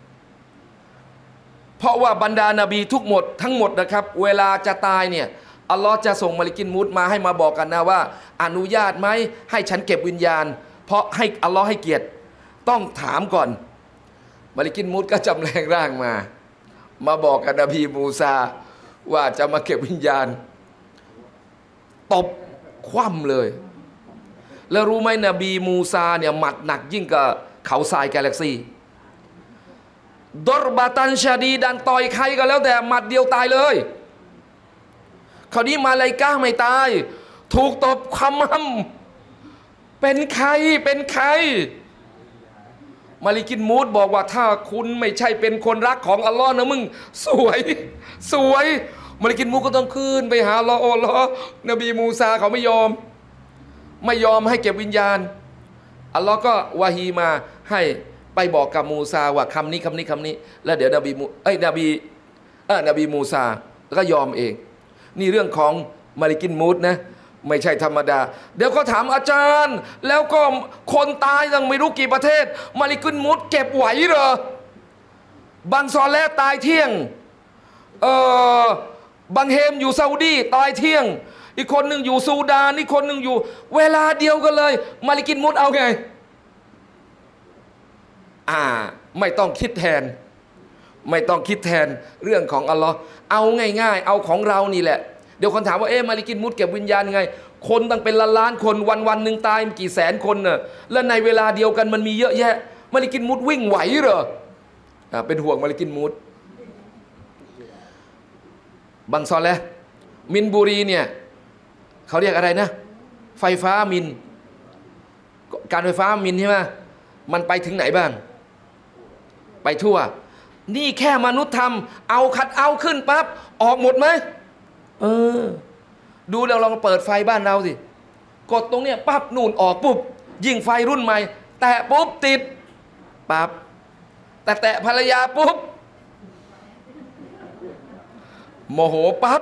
เพราะว่าบรรดานาบีทั้งหมดนะครับเวลาจะตายเนี่ยอัลลอฮ์จะส่งมาลิกินมูดมาให้มาบอกกันนะว่าอนุญาตไหมให้ฉันเก็บวิญญาณเพราะให้อัลลอฮ์ให้เกียรติต้องถามก่อนมาลิกินมูดก็จำแรงร่างมาบอกกับนบีมูซาว่าจะมาเก็บวิญญาณตบคว่ำเลยแล้วรู้ไหมนบีมูซาเนี่ยหมัดหนักยิ่งกับเขาทรายกาแล็กซี่ดอรบาตันชาดีดันต่อยใครก็แล้วแต่หมัดเดียวตายเลยคราวนี้มาลาอิกะห์ไม่ตายถูกตบคำเป็นใครมาลิกินมูดบอกว่าถ้าคุณไม่ใช่เป็นคนรักของอัลลอฮ์นะมึงสวยมาลิกินมูดก็ต้องขึ้นไปหาอัลลอฮ์นบีมูซาเขาไม่ยอมให้เก็บวิญญาณอัลลอฮ์ก็วะฮีมาให้ไปบอกกับมูซาว่าคำนี้แล้วเดี๋ยวนบีมูซาก็ยอมเองนี่เรื่องของมาลิกินมูดนะไม่ใช่ธรรมดาเดี๋ยวเขาถามอาจารย์แล้วก็คนตายตั้งไม่รู้กี่ประเทศมาลิกินมูดเก็บไหวเหรอบางซอแลตายเที่ยงบางเฮมอยู่ซาอุดีตายเที่ยงอีกคนหนึ่งอยู่ซูดานอีกคนหนึ่งอยู่เวลาเดียวกันเลยมาลิกินมูดเอาไงไม่ต้องคิดแทนเรื่องของอัลลอฮ์เอาง่ายๆเอาของเรานี่แหละเดี๋ยวคนถามว่ามาลิกินมูดเก็บวิญญาณยังไงคนตั้งเป็นล้านคนวันหนึ่งตายกี่แสนคนน่ะแล้วในเวลาเดียวกันมันมีเยอะแยะมาลิกินมูดวิ่งไหวเหรอเป็นห่วงมาลิกินมูดบางซอแลมินบุรีเนี่ยเขาเรียกอะไรนะไฟฟ้ามินการไฟฟ้ามินใช่ไหมมันไปถึงไหนบ้างไปทั่วนี่แค่มนุษย์ทำเอาคัดเอาขึ้นปั๊บออกหมดไหมดูแล้วลองเปิดไฟบ้านเราสิกดตรงเนี้ยปั๊บนู่นออกปุ๊บยิ่งไฟรุ่นใหม่แตะปุ๊บติดปั๊บแต่แตะภรรยาปุ๊บโมโหปั๊บ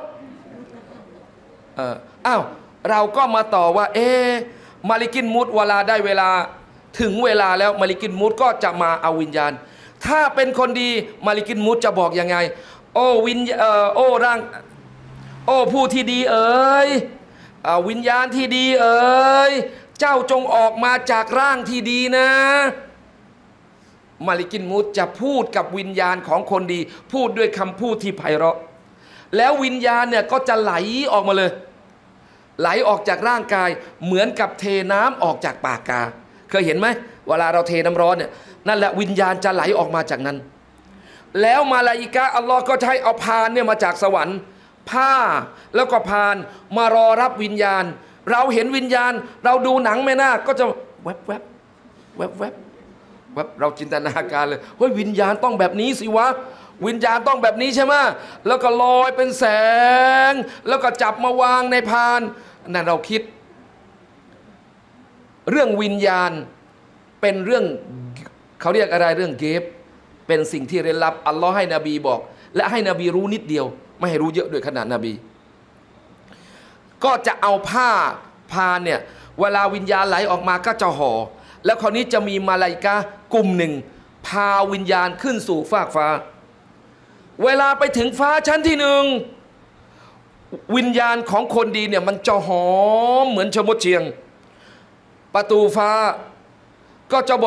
เราก็มาต่อว่ามาลิกินมูดเวลาได้เวลาถึงเวลาแล้วมาลิกินมูดก็จะมาเอาวิญญาณถ้าเป็นคนดีมาลิกินมูดจะบอกยังไงร่างผู้ที่ดีวิญญาณที่ดีเจ้าจงออกมาจากร่างที่ดีนะมาลิกินมูดจะพูดกับวิญญาณของคนดีพูดด้วยคำพูดที่ไพเราะแล้ววิญญาณเนี่ยก็จะไหลออกมาเลยไหลออกจากร่างกายเหมือนกับเทน้ำออกจากปากกาเคยเห็นไหมเวลาเราเทน้ำร้อนเนี่ยนั่นแหละวิญญาณจะไหลออกมาจากนั้นแล้วมาลาอิกะห์อัลลอฮ์ก็จะให้เอาพานเนี่ยมาจากสวรรค์ผ้าแล้วก็พานมารอรับวิญญาณเราเห็นวิญญาณเราดูหนังแม่นาคก็จะแวบเราจินตนาการเลยเฮ้ยวิญญาณต้องแบบนี้สิวะวิญญาณต้องแบบนี้ใช่ไหมแล้วก็ลอยเป็นแสงแล้วก็จับมาวางในพานนั่นเราคิดเรื่องวิญญาณเป็นเรื่องเขาเรียกอะไรเรื่องเกฟเป็นสิ่งที่เร้นลับอัลลอฮ์ให้นบีบอกและให้นบีรู้นิดเดียวไม่ให้รู้เยอะด้วยขนาดนบีก็จะเอาผ้าพานเนี่ยเวลาวิญญาณไหลออกมาก็จะห่อแล้วคราวนี้จะมีมาลาอิกะห์กลุ่มหนึ่งพาวิญญาณขึ้นสู่ฟากฟ้าเวลาไปถึงฟ้าชั้นที่หนึ่งวิญญาณของคนดีเนี่ยมันจะหอมเหมือนชมดเชียงประตูฟ้าก็จะบอก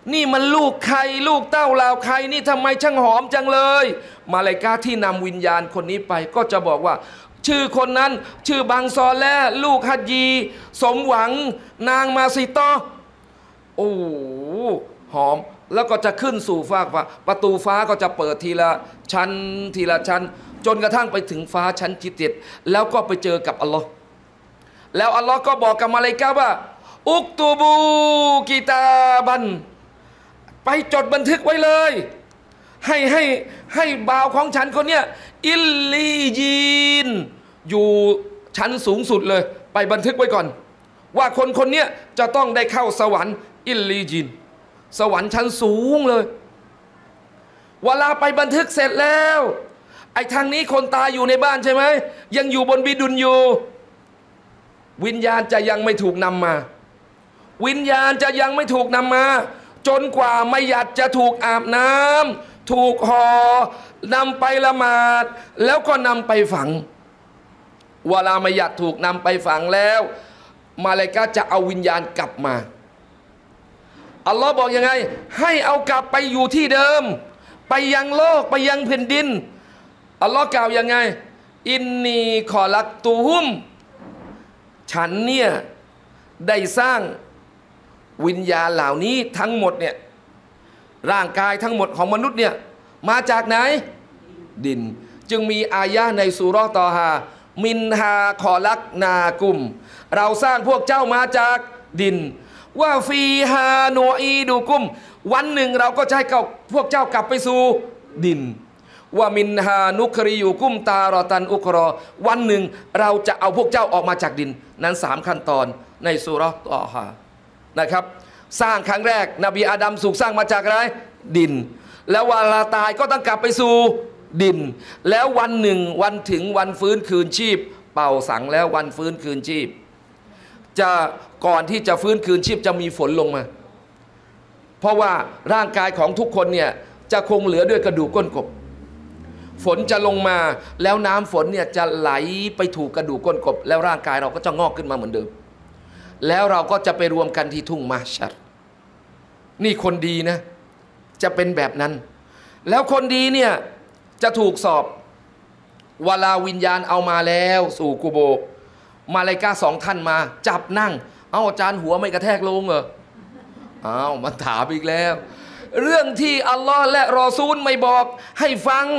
นี่มันลูกใครลูกเต้าลาวใครนี่ทำไมช่างหอมจังเลยมาลาอิกะฮ์ที่นำวิญญาณคนนี้ไปก็จะบอกว่าชื่อคนนั้นชื่อบางซอและลูกฮัจญีสมหวังนางมาซิตอโอ้หอมแล้วก็จะขึ้นสู่ฟากฟ้าประตูฟ้าก็จะเปิดทีละชั้นทีละชั้นจนกระทั่งไปถึงฟ้าชั้นที่7แล้วก็ไปเจอกับอัลลอฮ์แล้วอัลลอฮ์ก็บอกกับมาลาอิกะฮ์ว่าอุกตูบูกิตาบันไปจดบันทึกไว้เลยให้บ่าวของฉันคนเนี้ยอิลลียีนอยู่ชั้นสูงสุดเลยไปบันทึกไว้ก่อนว่าคนเนี้ยจะต้องได้เข้าสวรรค์อิลลียีนสวรรค์ชั้นสูงเลยเวลาไปบันทึกเสร็จแล้วไอ้ทางนี้คนตายอยู่ในบ้านใช่ไหมยังอยู่บนบิดุลอยู่วิญญาณจะยังไม่ถูกนำมาวิญญาณจะยังไม่ถูกนำมาจนกว่ามัยยัดจะถูกอาบน้ำถูกห่อนำไปละหมาดแล้วก็นำไปฝังเวลามัยยัดถูกนำไปฝังแล้วมาลาอิกะฮ์จะเอาวิญญาณกลับมาอัลลอฮ์บอกยังไงให้เอากลับไปอยู่ที่เดิมไปยังโลกไปยังแผ่นดินอัลลอฮ์กล่าวยังไงอินนีขอลักตูฮุมฉันเนี่ยได้สร้างวิญญาณเหล่านี้ทั้งหมดเนี่ยร่างกายทั้งหมดของมนุษย์เนี่ยมาจากไหนดินจึงมีอายะห์ในซูเราะห์ตอฮามินฮาขอลักนากุมเราสร้างพวกเจ้ามาจากดินว่าฟีฮาโนอีดูกุมวันหนึ่งเราก็จะให้พวกเจ้ากลับไปสู่ดินว่ามินฮานุคริยูกุมตารอตันอุกรอวันหนึ่งเราจะเอาพวกเจ้าออกมาจากดินนั้น3ขั้นตอนในซูเราะห์ตอฮานะครับสร้างครั้งแรกนบีอาดัมถูกสร้างมาจากอะไรดินแล้วเวลาตายก็ต้องกลับไปสู่ดินแล้ววันหนึ่งวันถึงวันฟื้นคืนชีพเป่าสังแล้ววันฟื้นคืนชีพจะก่อนที่จะฟื้นคืนชีพจะมีฝนลงมาเพราะว่าร่างกายของทุกคนเนี่ยจะคงเหลือด้วยกระดูกก้นกบฝนจะลงมาแล้วน้ำฝนเนี่ยจะไหลไปถูกกระดูกก้นกบแล้วร่างกายเราก็จะงอกขึ้นมาเหมือนเดิมแล้วเราก็จะไปรวมกันที่ทุ่งมาชัรนี่คนดีนะจะเป็นแบบนั้นแล้วคนดีเนี่ยจะถูกสอบเวลาวิญญาณเอามาแล้วสู่กุโบร์มาลาอิกะฮ์2ท่านมาจับนั่งเอาอาจารย์หัวไม่กระแทกลงเหรอเอามาถามอีกแล้วเรื่องที่อัลลอฮ์และรอซูลไม่บอกให้ฟัง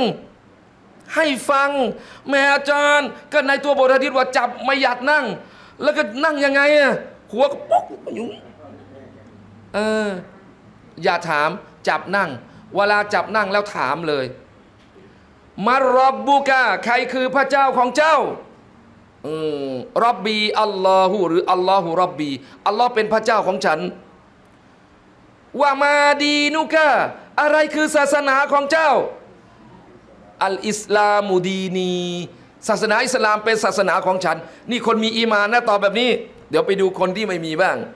แม่อาจารย์ก็ในตัวบทหะดีษว่าจับไม่หยัดนั่งแล้วก็นั่งยังไงอะหัวก็ป๊อกอยู่อย่าถามจับนั่งเวลาจับนั่งแล้วถามเลยมารอบบุกะใครคือพระเจ้าของเจ้ารอบบีอัลลอฮุหรืออัลลอฮุรอบบีอัลลอฮ์เป็นพระเจ้าของฉันว่ามาดีนุกะอะไรคือศาสนาของเจ้าอัลอิสลามุดีนีศาสนาอิสลามเป็นศาสนาของฉันนี่คนมีอีมานนะตอบแบบนี้เดี๋ยวไปดูคนที่ไม่มีบ้าง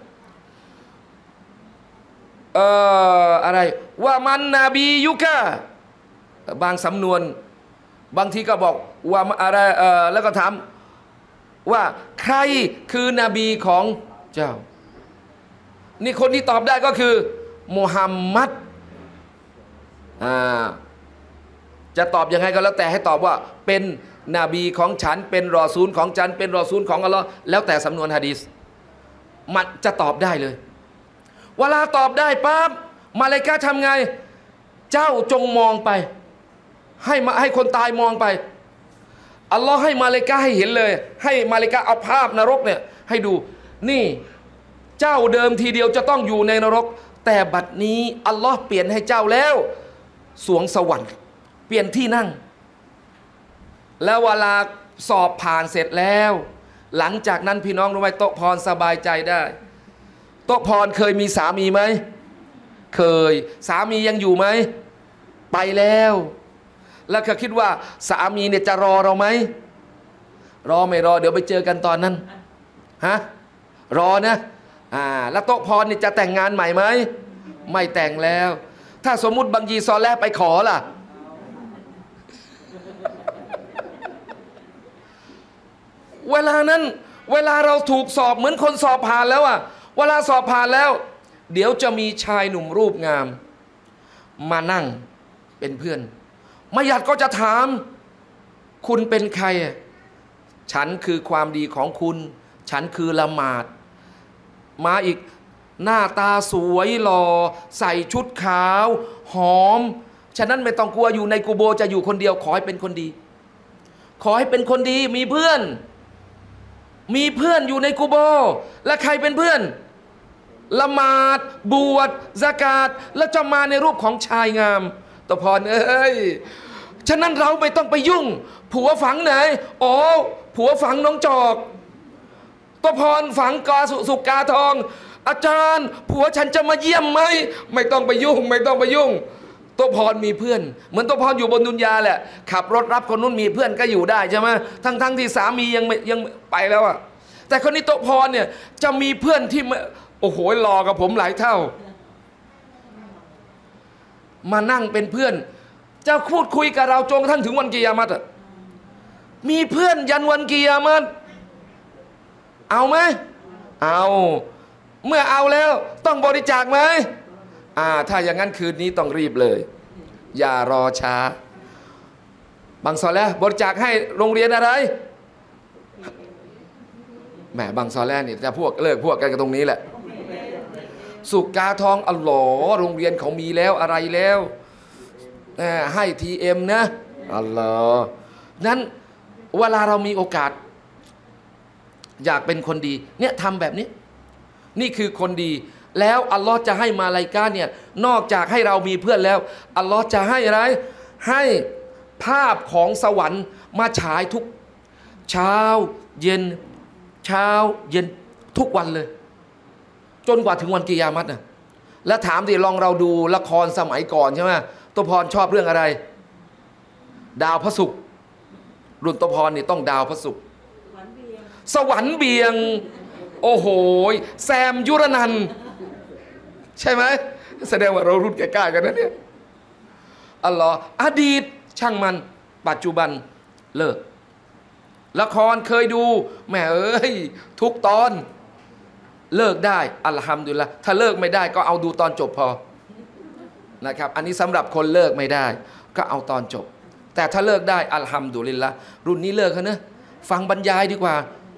อะไรว่ามันนบียุกะบางสำนวนบางทีก็บอกว่าอะไรแล้วก็ถามว่าใครคือนบีของเจ้านี่คนที่ตอบได้ก็คือมุฮัมมัดจะตอบยังไงก็แล้วแต่ให้ตอบว่าเป็นนบีของฉันเป็นรอซูลของฉันเป็นรอซูลของอัลลอฮ์แล้วแต่สำนวนหะดีษมันจะตอบได้เลยเวลาตอบได้ปั๊บมาลาอิกะฮ์ทำไงเจ้าจงมองไปให้คนตายมองไปอัลลอฮ์ให้มาลาอิกะฮ์ให้เห็นเลยให้มาลาอิกะฮ์เอาภาพนรกเนี่ยให้ดูนี่เจ้าเดิมทีเดียวจะต้องอยู่ในนรกแต่บัดนี้อัลลอฮ์เปลี่ยนให้เจ้าแล้วสวงสวรรค์เปลี่ยนที่นั่งแล้วเวลาสอบผ่านเสร็จแล้วหลังจากนั้นพี่น้องรู้ไหมโต๊ะพรสบายใจได้โต๊ะพรเคยมีสามีไหมเคยสามียังอยู่ไหมไปแล้วแล้วก็คิดว่าสามีเนี่ยจะรอเราไหมรอไม่รอเดี๋ยวไปเจอกันตอนนั้นรอนะแล้วโต๊ะพรเนี่ยจะแต่งงานใหม่ไหมไม่แต่งแล้วถ้าสมมุติบังยีซอแลไปขอล่ะเวลานั้นเวลาเราถูกสอบเหมือนคนสอบผ่านแล้วเวลาสอบผ่านแล้วเดี๋ยวจะมีชายหนุ่มรูปงามมานั่งเป็นเพื่อนมัยัดก็จะถามคุณเป็นใครฉันคือความดีของคุณฉันคือละหมาดมาอีกหน้าตาสวยหล่อใส่ชุดขาวหอมฉะนั้นไม่ต้องกลัวอยู่ในกุโบจะอยู่คนเดียวขอให้เป็นคนดีขอให้เป็นคนดีมีเพื่อนอยู่ในกุโบและใครเป็นเพื่อนละหมาดบวชซะกาตและจะมาในรูปของชายงามตะพรฉะนั้นเราไม่ต้องไปยุ่งผัวฝังไหนอ๋อผัวฝังน้องจอกตะพรฝังกาสุกาทองอาจารย์ผัวฉันจะมาเยี่ยมไหมไม่ต้องไปยุ่งตะพรมีเพื่อนเหมือนตะพรอยู่บนดุนยาแหละขับรถรับคนนู้นมีเพื่อนก็อยู่ได้ใช่ไหมทั้งที่สามียังไปแล้วอะแต่คนนี้ตะพรเนี่ยจะมีเพื่อนที่โอ้โหหล่อกับผมหลายเท่ามานั่งเป็นเพื่อนจะพูดคุยกับเราจนกระทั่งถึงวันกิยามัตมีเพื่อนยันวันกิยามัตเอาไหมเอาเมื่อเอาแล้วต้องบริจาคไหมถ้าอย่างนั้นคืนนี้ต้องรีบเลยอย่ารอช้าบางซอแล้วบริจาคให้โรงเรียนอะไรแหมบางซอแล้วนี่จะพวกเลิกพวกกันตรงนี้แหละสุกาทองอัลลอฮ์โรงเรียนเขามีแล้วอะไรแล้วให้TMนะอัลลอฮ์นั้นเวลาเรามีโอกาสอยากเป็นคนดีเนี่ยทำแบบนี้นี่คือคนดีแล้วอัลลอฮ์จะให้มาลาอิกะฮ์เนี่ยนอกจากให้เรามีเพื่อนแล้วอัลลอฮ์จะให้อะไรให้ภาพของสวรรค์มาฉายทุกเช้าเย็นทุกวันเลยจนกว่าถึงวันกิยามัตนะแล้วถามดิลองเราดูละครสมัยก่อนใช่ไหมตัวพรชอบเรื่องอะไรดาวพระศุกร์รุ่นตัวพรนี่ต้องดาวพระศุกร์สวรรค์เบียงโอ้โหแซมยุรนันท์ใช่ไหมแสดงว่าเรารุ่นใกล้ๆกันนะเนี่ยอัลลอฮ์อดีตช่างมันปัจจุบันเลิกละครเคยดูแม่ทุกตอนเลิกได้อัลฮัมดุลิลละห์ถ้าเลิกไม่ได้ก็เอาดูตอนจบพอนะครับอันนี้สำหรับคนเลิกไม่ได้ก็เอาตอนจบแต่ถ้าเลิกได้อัลฮัมดุลิลละห์รุ่นนี้เลิกนะฟังบรรยายดีกว่า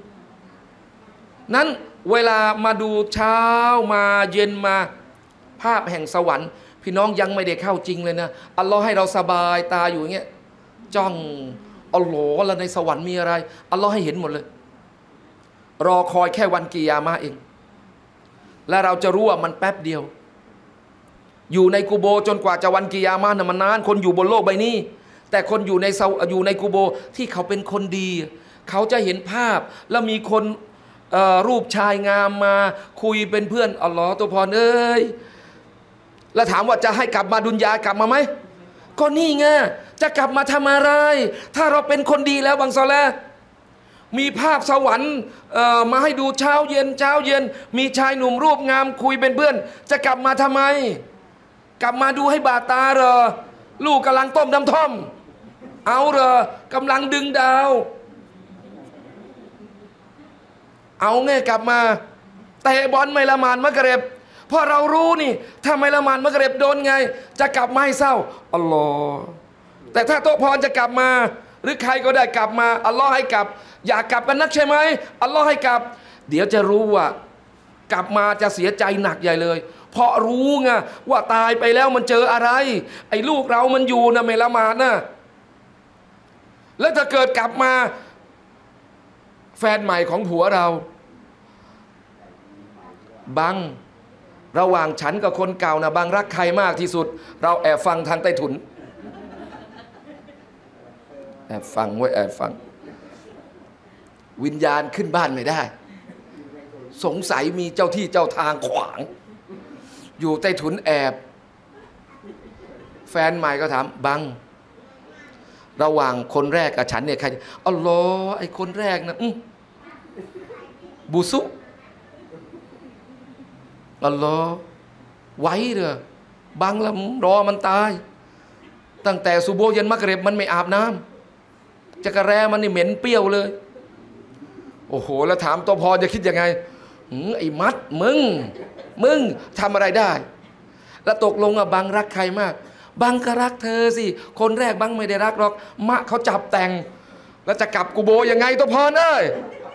นั้นเวลามาดูเช้ามาเย็นมาภาพแห่งสวรรค์พี่น้องยังไม่ได้เข้าจริงเลยนะอัลลอฮ์ให้เราสบายตาอยู่อย่างเงี้ยจ้องอัลลอฮ์แล้วในสวรรค์มีอะไรอัลลอฮ์ให้เห็นหมดเลยรอคอยแค่วันกิยามะห์เองและเราจะรู้ว่ามันแป๊บเดียวอยู่ในกุโบจนกว่าจะวันกิยามะห์มันนานคนอยู่บนโลกใบนี้แต่คนอยู่ในกุโบที่เขาเป็นคนดีเขาจะเห็นภาพแล้วมีคนรูปชายงามมาคุยเป็นเพื่อนอัลลอฮ์ตัวพรแล้วถามว่าจะให้กลับมาดุนยากลับมาไหมก็นี่ไงจะกลับมาทำอะไรถ้าเราเป็นคนดีแล้วบางซอละมีภาพสวรรค์มาให้ดูเช้าเย็นมีชายหนุ่มรูปงามคุยเป็นเพื่อนจะกลับมาทำไมกลับมาดูให้บาดตาเหรอลูกกำลังต้มน้ำท่อมเอาเหรอกำลังดึงดาวเอาไงกลับมาเตะบอลไม่ละหมาดมักริบเพราะเรารู้นี่ถ้าไม่ละหมาดมักริบโดนไงจะกลับมาให้เศร้าอัลลอฮ์แต่ถ้าโตพรจะกลับมาหรือใครก็ได้กลับมาอัลลอฮ์ให้กลับอยากกลับกันนักใช่ไหมอัลลอฮ์ให้กลับเดี๋ยวจะรู้ว่ากลับมาจะเสียใจหนักใหญ่เลยเพราะรู้ไงว่าตายไปแล้วมันเจออะไรไอ้ลูกเรามันอยู่นะไม่ละหมาดนะแล้วถ้าเกิดกลับมาแฟนใหม่ของผัวเราบังระหว่างฉันกับคนเก่านะบังรักใครมากที่สุดเราแอบฟังทางใต้ถุนแอบฟังไว้แอบฟังวิญญาณขึ้นบ้านไม่ได้สงสัยมีเจ้าที่เจ้าทางขวางอยู่ใต้ถุนแอบแฟนใหม่ก็ถามบังระหว่างคนแรกกับฉันเนี่ยใครอัลลอฮ์ไอ้คนแรกนะบูซุอัลลอฮ์ไว้เถอะบังละรอมันตายตั้งแต่ซุโบห์ยันมักริบมันไม่อาบน้ำจักรแร้มันนี่เหม็นเปรี้ยวเลยโอ้โหแล้วถามตัวพอจะคิดยังไงไอ้มัดมึงมึงทำอะไรได้ แล้วตกลงอะบังรักใครมากบังก็รักเธอสิคนแรกบังไม่ได้รักหรอกมะเขาจับแต่งแล้วจะกลับกูโบยังไงตัวพรเอ้ย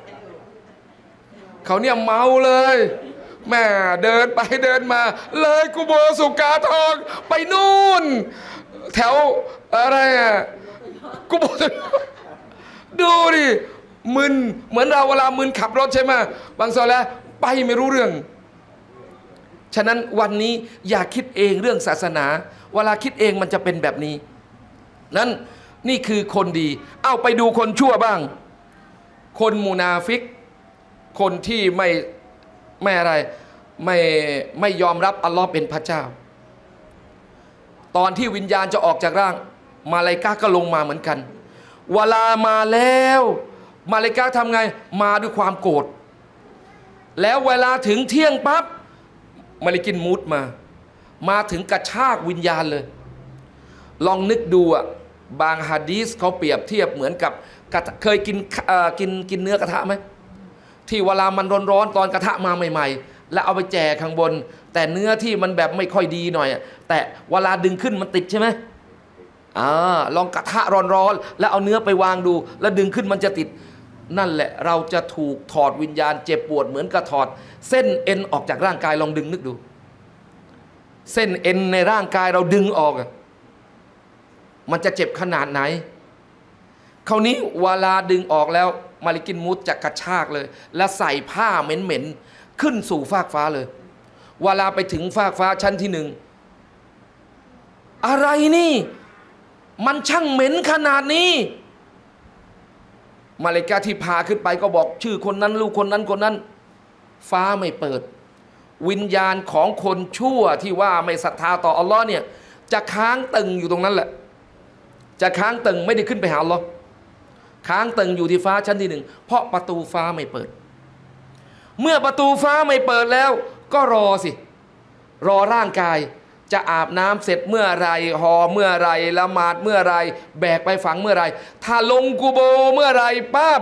เขาเนี่ยเมาเลยแม่เดินไปเดินมาเลยกูโบสุกาทองไปนู่นแถวอะไรอะกูโบดูดิมึนเหมือนเราเวลามึนขับรถใช่ไหมบางส่วนแล้วไปไม่รู้เรื่องฉะนั้นวันนี้อย่าคิดเองเรื่องศาสนาเวลาคิดเองมันจะเป็นแบบนี้นั้นนี่คือคนดีเอาไปดูคนชั่วบ้างคนมุนาฟิกคนที่ไม่อะไรไม่ยอมรับอัลลอฮ์เป็นพระเจ้าตอนที่วิญญาณจะออกจากร่างมาลาอิกะฮ์ก็ลงมาเหมือนกันเวลามาแล้วมาลาอิกะฮ์ทำไงมาด้วยความโกรธแล้วเวลาถึงเที่ยงปั๊บมาลิกินมูดมาถึงกระชากวิญญาณเลยลองนึกดูอ่ะบางฮะดีษเขาเปรียบเทียบเหมือนกับเคยกินเนื้อกระทะไหมที่เวลามันร้อนๆตอนกระทะมาใหม่ๆแล้วเอาไปแจกข้างบนแต่เนื้อที่มันแบบไม่ค่อยดีหน่อยแต่เวลาดึงขึ้นมันติดใช่ไหมลองกระทะร้อนๆแล้วเอาเนื้อไปวางดูแล้วดึงขึ้นมันจะติดนั่นแหละเราจะถูกถอดวิญญาณเจ็บปวดเหมือนกับถอดเส้นเอ็นออกจากร่างกายลองดึงนึกดูเส้นเอ็นในร่างกายเราดึงออกมันจะเจ็บขนาดไหนคราวนี้เวลาดึงออกแล้วมาลิกินมุดจะกระชากเลยแล้วใส่ผ้าเหม็นๆขึ้นสู่ฟากฟ้าเลยเวลาไปถึงฟากฟ้าชั้นที่หนึ่งอะไรนี่มันช่างเหม็นขนาดนี้มาลาอิกะฮ์ที่พาขึ้นไปก็บอกชื่อคนนั้นลูกคนนั้นคนนั้นฟ้าไม่เปิดวิญญาณของคนชั่วที่ว่าไม่ศรัทธาต่ออัลลอฮ์เนี่ยจะค้างตึงอยู่ตรงนั้นแหละจะค้างตึงไม่ได้ขึ้นไปหาอัลลอฮ์ค้างตึงอยู่ที่ฟ้าชั้นที่หนึ่งเพราะประตูฟ้าไม่เปิดเมื่อประตูฟ้าไม่เปิดแล้วก็รอสิรอร่างกายจะอาบน้ำเสร็จเมื่อไรห่อเมื่อไรละหมาดเมื่อไรแบกไปฝังเมื่อไรถ้าลงกูโบเมื่อไรปั๊บ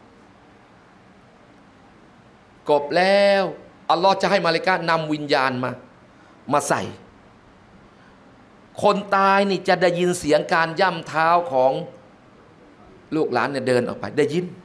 กบแล้วอัลลอฮ์จะให้มาลาอิกะฮ์นำวิญญาณมาใส่คนตายนี่จะได้ยินเสียงการย่ำเท้าของลูกหลานเนี่ยเดินออกไปได้ยิน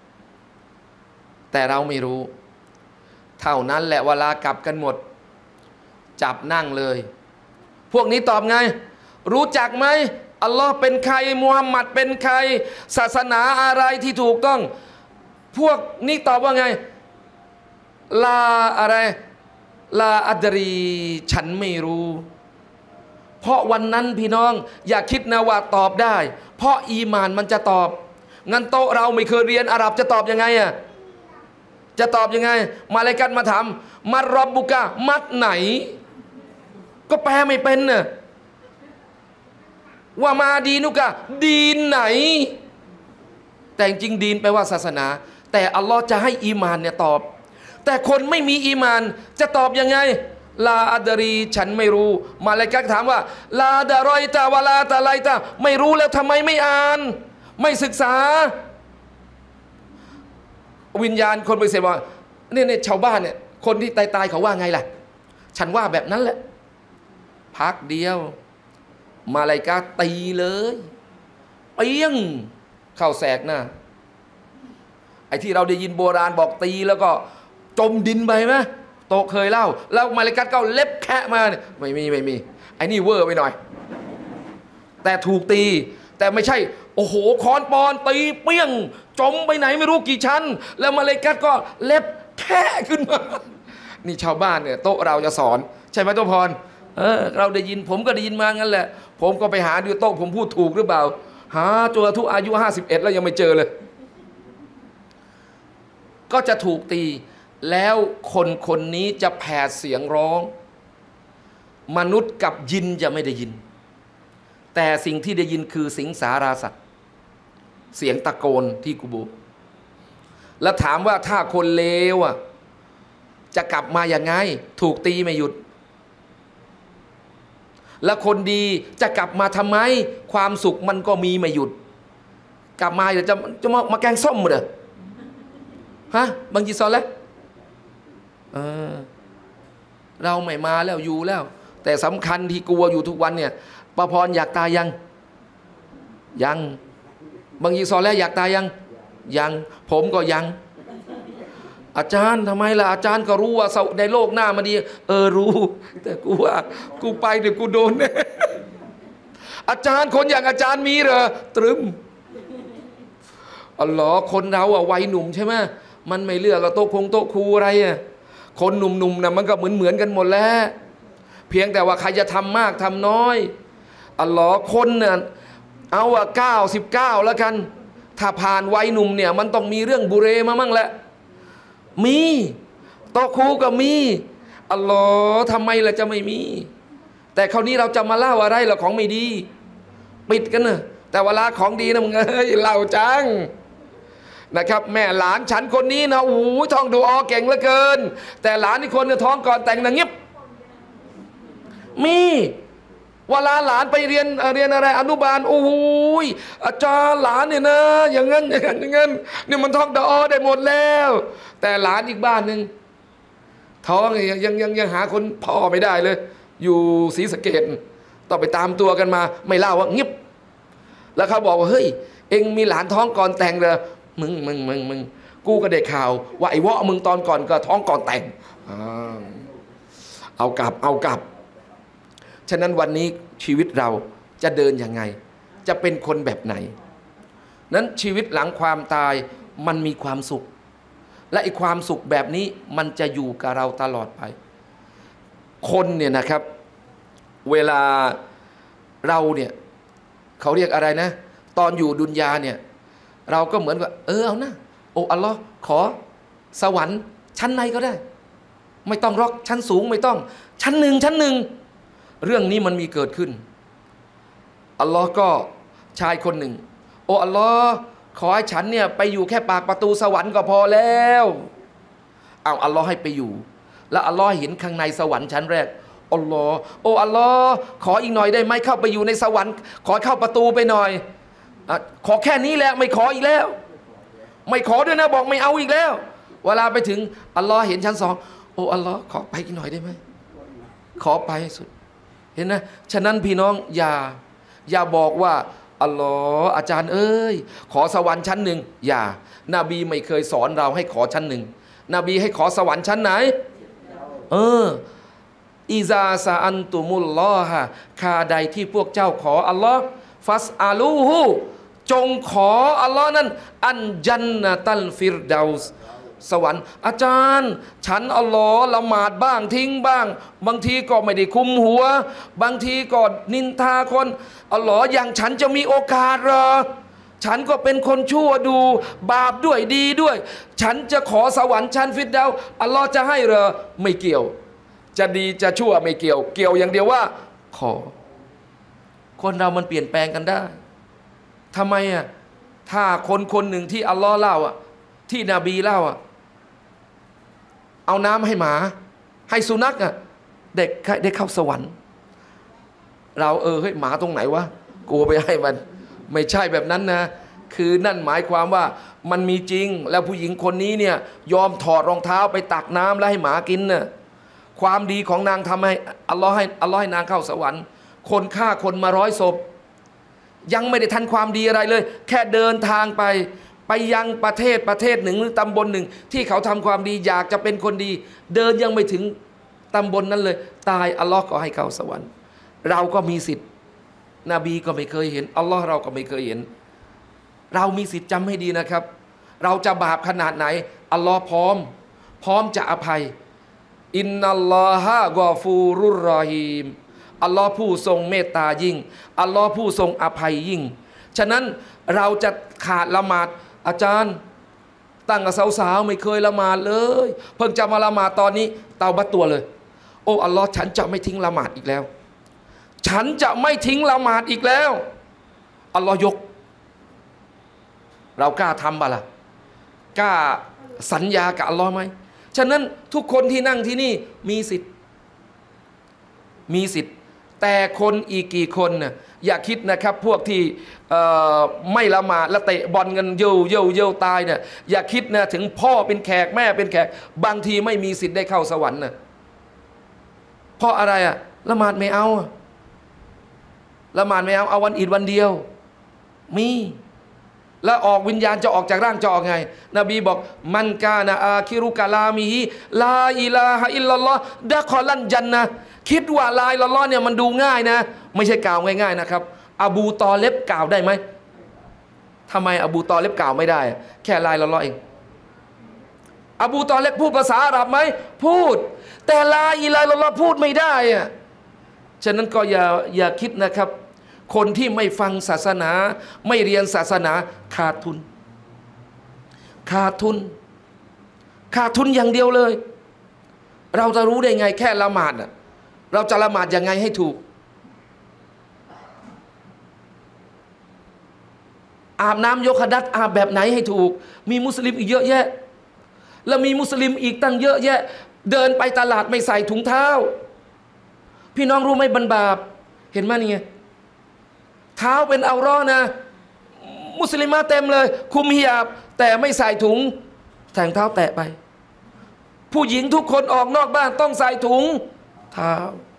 แต่เราไม่รู้เท่านั้นแหละเวลากลับกันหมดจับนั่งเลยพวกนี้ตอบไงรู้จักไหมอัลลอฮ์เป็นใครมุฮัมมัดเป็นใครศาสนาอะไรที่ถูกต้องพวกนี้ตอบว่าไงลาอะไรลาอัดรีฉันไม่รู้เพราะวันนั้นพี่น้องอย่าคิดนะว่าตอบได้เพราะอีมานมันจะตอบงั้นโตเราไม่เคยเรียนอาหรับจะตอบยังไงจะตอบยังไงมาลาอิกะฮ์มาถามมัดรอบบุกะมัดไหนก็แปลไม่เป็นน่ะว่ามาดีนุกะดีนไหนแต่จริงดีนแปลว่าศาสนาแต่อัลลอฮ์จะให้อีมานเนี่ยตอบแต่คนไม่มีอีมานจะตอบยังไงลาอัดรีฉันไม่รู้มาลาอิกะฮ์ถามว่าลาดารอยตาวะลาตะไลตะไม่รู้แล้วทำไมไม่อ่านไม่ศึกษาวิญญาณคนไปเสพว่าเนี่ยชาวบ้านเนี่ยคนที่ตายเขาว่าไงล่ะฉันว่าแบบนั้นแหละพักเดียวมาลาอิกะฮ์ตีเลยเปี้ยงเข้าแสกหน้าไอ้ที่เราได้ยินโบราณบอกตีแล้วก็จมดินไปไหมโตเคยเล่าแล้วมาลาอิกะฮ์ก็เล็บแคะมาไม่มีไอ้นี่เวอร์ไปหน่อยแต่ถูกตีแต่ไม่ใช่โอ้โหค้อนปอนตีเปี้ยงจมไปไหนไม่รู้กี่ชั้นแล้วมาลาอิกะฮ์ก็เล็บแคะขึ้นมานี่ชาวบ้านเนี่ยโตเราจะสอนใช่ไหมโตพรเราได้ยินผมก็ได้ยินมางั้นแหละผมก็ไปหาดูโต๊ะผมพูดถูกหรือเปล่าหาจนทุกอายุ51แล้วยังไม่เจอเลยก็จะถูกตีแล้วคนนี้จะแผดเสียงร้องมนุษย์กับยินจะไม่ได้ยินแต่สิ่งที่ได้ยินคือสิงสาราสัตว์เสียงตะโกนที่กุโบร์แล้วถามว่าถ้าคนเลวจะกลับมาอย่างไงถูกตีไม่หยุดแล้วคนดีจะกลับมาทำไมความสุขมันก็มีไม่หยุดกลับมาเดี๋ยวจะมาแกงส้มเหรอฮะบางทีซอนแล้วเราไม่มาแล้วอยู่แล้ว แต่สำคัญที่กลัวอยู่ทุกวันเนี่ยป้าพรอยากตายยังบางทีซอแล้วอยากตายยังผมก็ยังอาจารย์ทำไมล่ะอาจารย์ก็รู้ว่าในโลกหน้ามันดีรู้แต่กูว่ากูไปเดี๋ยวกูโดนแน่อาจารย์คนอย่างอาจารย์มีเหรอตรึมอ๋อเหรอคนเราอะวัยหนุ่มใช่ไหมมันไม่เลือกโต๊ะครูอะไรอะคนหนุ่มๆนะมันก็เหมือนกันหมดแล้วเพียงแต่ว่าใครจะทำมากทำน้อยอ๋อเหรอคนเนี่ยเอาอะ99แล้วกันถ้าผ่านวัยหนุ่มเนี่ยมันต้องมีเรื่องบุเรมามั่งแหละมีโต๊ะครูก็มีอ๋อเหรอทำไมล่ะจะไม่มีแต่คราวนี้เราจะมาเล่าอะไรล่ะของไม่ดีปิดกันนะแต่เวลาของดีนะมึงเล่าจังนะครับแม่หลานฉันคนนี้นะโอ้ยท่องดูอเก่งเหลือเกินแต่หลานอีกคนเนี่ยท้องก่อนแต่งนะเงียบมีเวลาหลานไปเรียนอะไรอนุบาลโอ้ยอาจารย์หลานเนี่ยนะอย่างนั้นเนี่ยมันท่องดอได้หมดแล้วแต่หลานอีกบ้านหนึ่งท้องยังหาคนพ่อไม่ได้เลยอยู่ศรีสะเกษต้องไปตามตัวกันมาไม่เล่าว่าเงียบแล้วเขาบอกว่าเฮ้ยเอ็งมีหลานท้องก่อนแต่งเหรอมึงกูก็ได้ข่าวว่าไอ้วะมึงตอนก่อนก็ท้องก่อนแต่งเอากลับฉะนั้นวันนี้ชีวิตเราจะเดินยังไงจะเป็นคนแบบไหนนั้นชีวิตหลังความตายมันมีความสุขและไอ้ความสุขแบบนี้มันจะอยู่กับเราตลอดไปคนเนี่ยนะครับเวลาเราเนี่ยเขาเรียกอะไรนะตอนอยู่ดุนยาเนี่ยเราก็เหมือนกับเอานะโอ้อัลลอฮ์ขอสวรรค์ชั้นในก็ได้ไม่ต้องรอกชั้นสูงไม่ต้องชั้นหนึ่งเรื่องนี้มันมีเกิดขึ้นอัลลอฮ์ก็ชายคนหนึ่งโอ้อัลลอฮ์ขอให้ฉันเนี่ยไปอยู่แค่ปากประตูสวรรค์ก็พอแล้วเอาอัลลอฮ์ให้ไปอยู่แล้วอัลลอฮ์เห็นข้างในสวรรค์ชั้นแรกอัลลอฮ์โอ้อัลลอฮ์ขออีกหน่อยได้ไหมเข้าไปอยู่ในสวรรค์ขอเข้าประตูไปหน่อยขอแค่นี้แหละไม่ขออีกแล้วไม่ขอด้วยนะบอกไม่เอาอีกแล้วเวลาไปถึงอัลลอฮ์เห็นชั้น2โอ้อัลลอฮ์ขอไปอีกหน่อยได้ไหมขอไปสุดเห็นนะฉะนั้นพี่น้องอย่าบอกว่าอัลลอฮ์อาจารย์เอ้ยขอสวรรค์ชั้นหนึ่งอย่านบีไม่เคยสอนเราให้ขอชั้นหนึ่งนบีให้ขอสวรรค์ชั้นไหนอิซาซาอันตุมุลลอฮะคาใดที่พวกเจ้าขออัลลอฮ์ฟัสอาลูฮูจงขออัลลอฮ์นั้นอันจันนะตัลฟิรดาส์สวรรค์อาจารย์ฉันอัลลอฮ์ละหมาดบ้างทิ้งบ้างบางทีก็ไม่ได้คุมหัวบางทีก็นินทาคนอัลลอฮ์อย่างฉันจะมีโอกาสเหรอฉันก็เป็นคนชั่วดูบาปด้วยดีด้วยฉันจะขอสวรรค์ชั้นฟิรดาส์อัลลอฮ์จะให้เหรอไม่เกี่ยวจะดีจะชั่วไม่เกี่ยวอย่างเดียวว่าขอคนเรามันเปลี่ยนแปลงกันได้ทำไมถ้าคนหนึ่งที่อัลลอฮ์เล่าที่นบีเล่าเอาน้ำให้หมาให้สุนัขเด็กได้เข้าสวรรค์เราเฮ้ยหมาตรงไหนวะกูไปให้มันไม่ใช่แบบนั้นนะคือนั่นหมายความว่ามันมีจริงแล้วผู้หญิงคนนี้เนี่ยยอมถอดรองเท้าไปตักน้ำแล้วให้หมากินน่ะความดีของนางทำให้อัลลอฮ์ให้นางเข้าสวรรค์คนฆ่าคนมา100 ศพยังไม่ได้ทันความดีอะไรเลยแค่เดินทางไปยังประเทศหนึ่งหรือตำบลหนึ่งที่เขาทำความดีอยากจะเป็นคนดีเดินยังไม่ถึงตำบลนั้นเลยตายอัลลอฮ์ก็ให้เข้าสวรรค์เราก็มีสิทธิ์นบีก็ไม่เคยเห็นอัลลอฮ์เราก็ไม่เคยเห็นเรามีสิทธิ์จำให้ดีนะครับเราจะบาปขนาดไหนอัลลอฮ์พร้อมจะอภัยอินนัลลอฮะกอฟูรุรรอฮีมอัลลอฮ์ผู้ทรงเมตตายิ่งอัลลอฮ์ผู้ทรงอภัยยิ่งฉะนั้นเราจะขาดละหมาดอาจารย์ตั้งแต่สาวๆไม่เคยละหมาดเลยเพิ่งจะมาละหมาดตอนนี้เตาบัตตัวเลยโอ้อัลลอฮ์ฉันจะไม่ทิ้งละหมาดอีกแล้วฉันจะไม่ทิ้งละหมาดอีกแล้วอัลลอฮ์ยกเรากล้าทำบ่ล่ะกล้าสัญญากับอัลลอฮ์ไหมฉะนั้นทุกคนที่นั่งที่นี่มีสิทธิ์แต่คนอีกกี่คนน่ะอย่าคิดนะครับพวกที่ไม่ละหมาดและเตะบอลกันเย่ตายเนี่ยอย่าคิดนะถึงพ่อเป็นแขกแม่เป็นแขกบางทีไม่มีสิทธิ์ได้เข้าสวรรค์นะเพราะอะไรอะละหมาดไม่เอาละหมาดไม่เอาวันอีดวันเดียวมีแล้วออกวิญญาณจะออกจากร่างจะออกไงนบีบอกมันกานะอาคิรุกะลามิฮิลาอิลาฮะอิลลัลลอฮ์ดะคอลันจันนะคิดว่าลาอิลลัลลอฮ์เนี่ยมันดูง่ายนะไม่ใช่กล่าวง่ายๆนะครับอบูตอเลบกล่าวได้ไหมทำไมอบูตอเลบกล่าวไม่ได้แค่ลาอิลลัลลอฮ์เองอบูตอเลบพูดภาษาอาหรับไหมพูดแต่ลาอิลาฮะอิลลัลลอฮ์พูดไม่ได้อะฉะนั้นก็อย่าคิดนะครับคนที่ไม่ฟังศาสนาไม่เรียนศาสนาขาดทุนอย่างเดียวเลยเราจะรู้ได้ไงแค่ละหมาดเราจะละหมาดยังไงให้ถูกอาบน้ำยกขดัดอาบแบบไหนให้ถูกมีมุสลิมอีกเยอะแยะแล้วมีมุสลิมอีกตั้งเยอะแยะเดินไปตลาดไม่ใส่ถุงเท้าพี่น้องรู้ไหมบันบาปเห็นไหมนี่ไงเท้าเป็นเอาร้อนะมุสลิมเต็มเลยคุมฮิญาบแต่ไม่ใส่ถุงแทงเท้าแตะไปผู้หญิงทุกคนออกนอกบ้านต้องใส่ถุงเท้า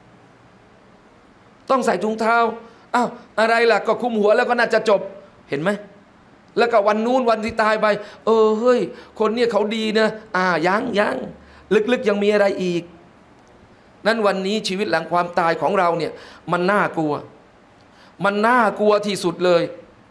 ต้องใส่ถุงเท้าอ้าวอะไรล่ะก็คุมหัวแล้วก็น่าจะจบเห็นไหมแล้วก็วันนู้นวันที่ตายไปเฮ้ยคนเนี่ยเขาดีนะยังลึกๆยังมีอะไรอีกนั้นวันนี้ชีวิตหลังความตายของเราเนี่ยมันน่ากลัวที่สุดเลย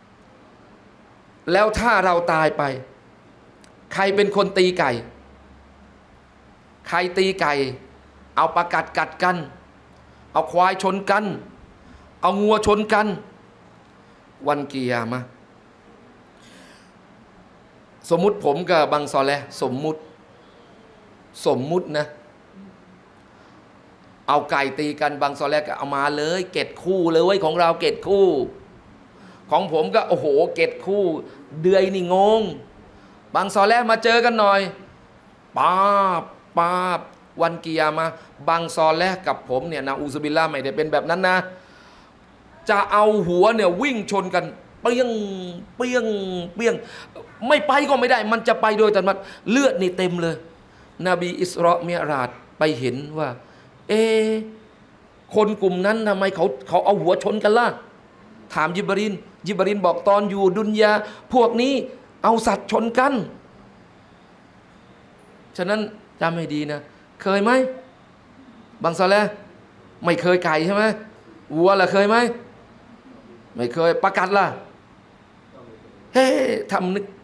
แล้วถ้าเราตายไปใครเป็นคนตีไก่ใครตีไก่เอาปลากัดกันเอาควายชนกันเอางัวชนกันวันกิยามะห์สมมุติผมกับบังซอเลห์สมมุตินะเอาไก่ตีกันบังซอเลห์ก็เอามาเลยเกตคู่เลยของเราเกตคู่ของผมก็โอ้โหเกตคู่เดือยนี่งงบังซอเลห์มาเจอกันหน่อยป้าบวันกิยามะห์บังซอเลห์กับผมเนี่ยนะอูซุบิลลาห์ไม่ได้เป็นแบบนั้นนะจะเอาหัวเนี่ยวิ่งชนกันเปี้ยงไม่ไปก็ไม่ได้มันจะไปโดยอัตโนมัติเลือดนี่เต็มเลยนบีอิสรอมิอ์ราจไปเห็นว่าคนกลุ่มนั้นทำไมเขาเอาหัวชนกันล่ะถามยิบรินบอกตอนอยู่ดุนยาพวกนี้เอาสัตว์ชนกันฉะนั้นจำให้ดีนะเคยไหมบังซอเลห์ไม่เคยไก่ใช่ไหมวัวล่ะเคยไหมไม่เคยประกัดล่ะทำนึก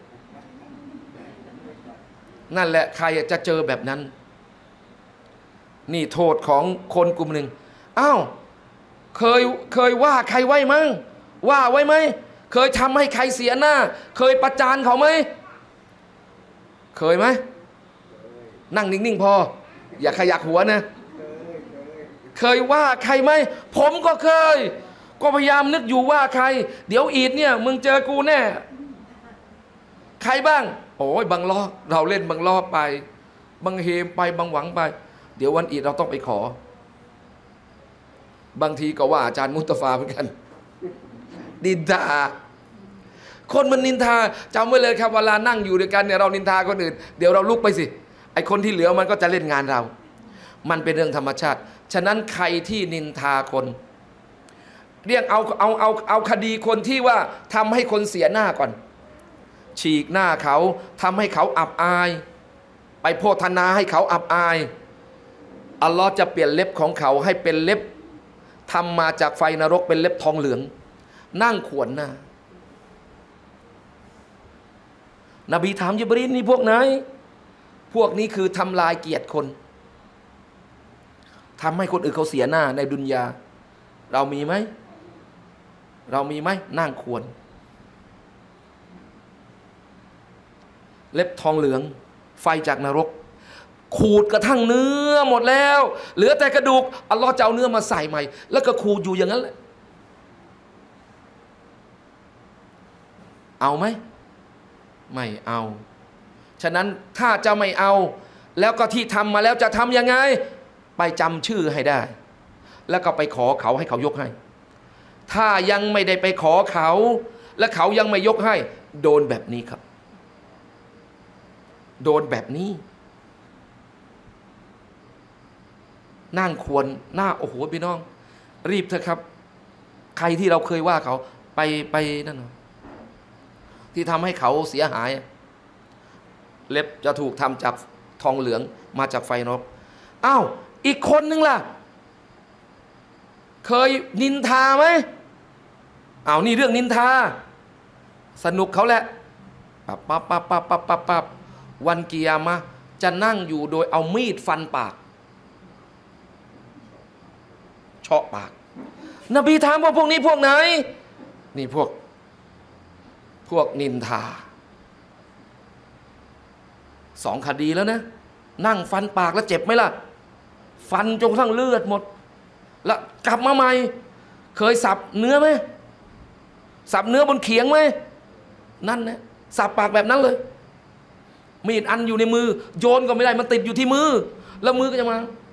นั่นแหละใครจะเจอแบบนั้นนี่โทษของคนกลุ่มหนึ่งอ้าวเคยว่าใครไว้มั้งว่าไว้ไหมเคยทำให้ใครเสียหน้าเคยประจานเขาไหมเคยไหมนั่งนิ่งๆพออย่าขยักหัวนะเคยว่าใครไหมผมก็เคยก็พยายามนึกอยู่ว่าใครเดี๋ยวอีดเนี่ยมึงเจอกูแน่ใครบ้างโอ้ยบางล้อเราเล่นบางล้อไปบางเฮมไปบางหวังไปเดี๋ยววันอีดเราต้องไปขอบางทีก็ว่าอาจารย์มุตฟาเหมือนกันนินทาคนมันนินทาจำไว้เลยครับเวลานั่งอยู่ด้วยกันเนี่ยเรานินทาคนอื่นเดี๋ยวเราลุกไปสิไอคนที่เหลือมันก็จะเล่นงานเรามันเป็นเรื่องธรรมชาติฉะนั้นใครที่นินทาคนเรียกเอาคดีคนที่ว่าทำให้คนเสียหน้าก่อนฉีกหน้าเขาทำให้เขาอับอายไปโพธนาให้เขาอับอายอัลลอฮ์จะเปลี่ยนเล็บของเขาให้เป็นเล็บทำมาจากไฟนรกเป็นเล็บทองเหลืองนั่งขวนหน้านบีถามยิบรีนนี่พวกไหนพวกนี้คือทำลายเกียรติคนทำให้คนอื่นเขาเสียหน้าในดุนยาเรามีไหมนั่งขวนเล็บทองเหลืองไฟจากนรกขูดกระทั่งเนื้อหมดแล้วเหลือแต่กระดูกอัลลอฮ์จะเอาเนื้อมาใส่ใหม่แล้วก็ขูดอยู่อย่างนั้นแหละเอาไหมไม่เอาฉะนั้นถ้าจะไม่เอาแล้วก็ที่ทำมาแล้วจะทำยังไงไปจำชื่อให้ได้แล้วก็ไปขอเขาให้เขายกให้ถ้ายังไม่ได้ไปขอเขาและเขายังไม่ยกให้โดนแบบนี้ครับโดนแบบนี้นั่งควรหน้าโอ้โหพี่น้องรีบเถอะครับใครที่เราเคยว่าเขาไปนั่นนะที่ทำให้เขาเสียหายเล็บจะถูกทำจากทองเหลืองมาจากไฟนรกอ้าวอีกคนนึงล่ะเคยนินทาไหมอ้าวนี่เรื่องนินทาสนุกเขาแหละปั๊บวันกิยามะห์จะนั่งอยู่โดยเอามีดฟันปากเฉาะปากนบีถามว่าพวกนี้พวกไหนนี่พวกนินทา2 คดีแล้วนะนั่งฟันปากแล้วเจ็บไหมล่ะฟันจนกระทั่งเลือดหมดแล้วกลับมาใหม่เคยสับเนื้อไหมสับเนื้อบนเขียงไหมนั่นนะสับปากแบบนั้นเลยมีดอันอยู่ในมือโยนก็ไม่ได้มันติดอยู่ที่มือแล้วมือก็จะมา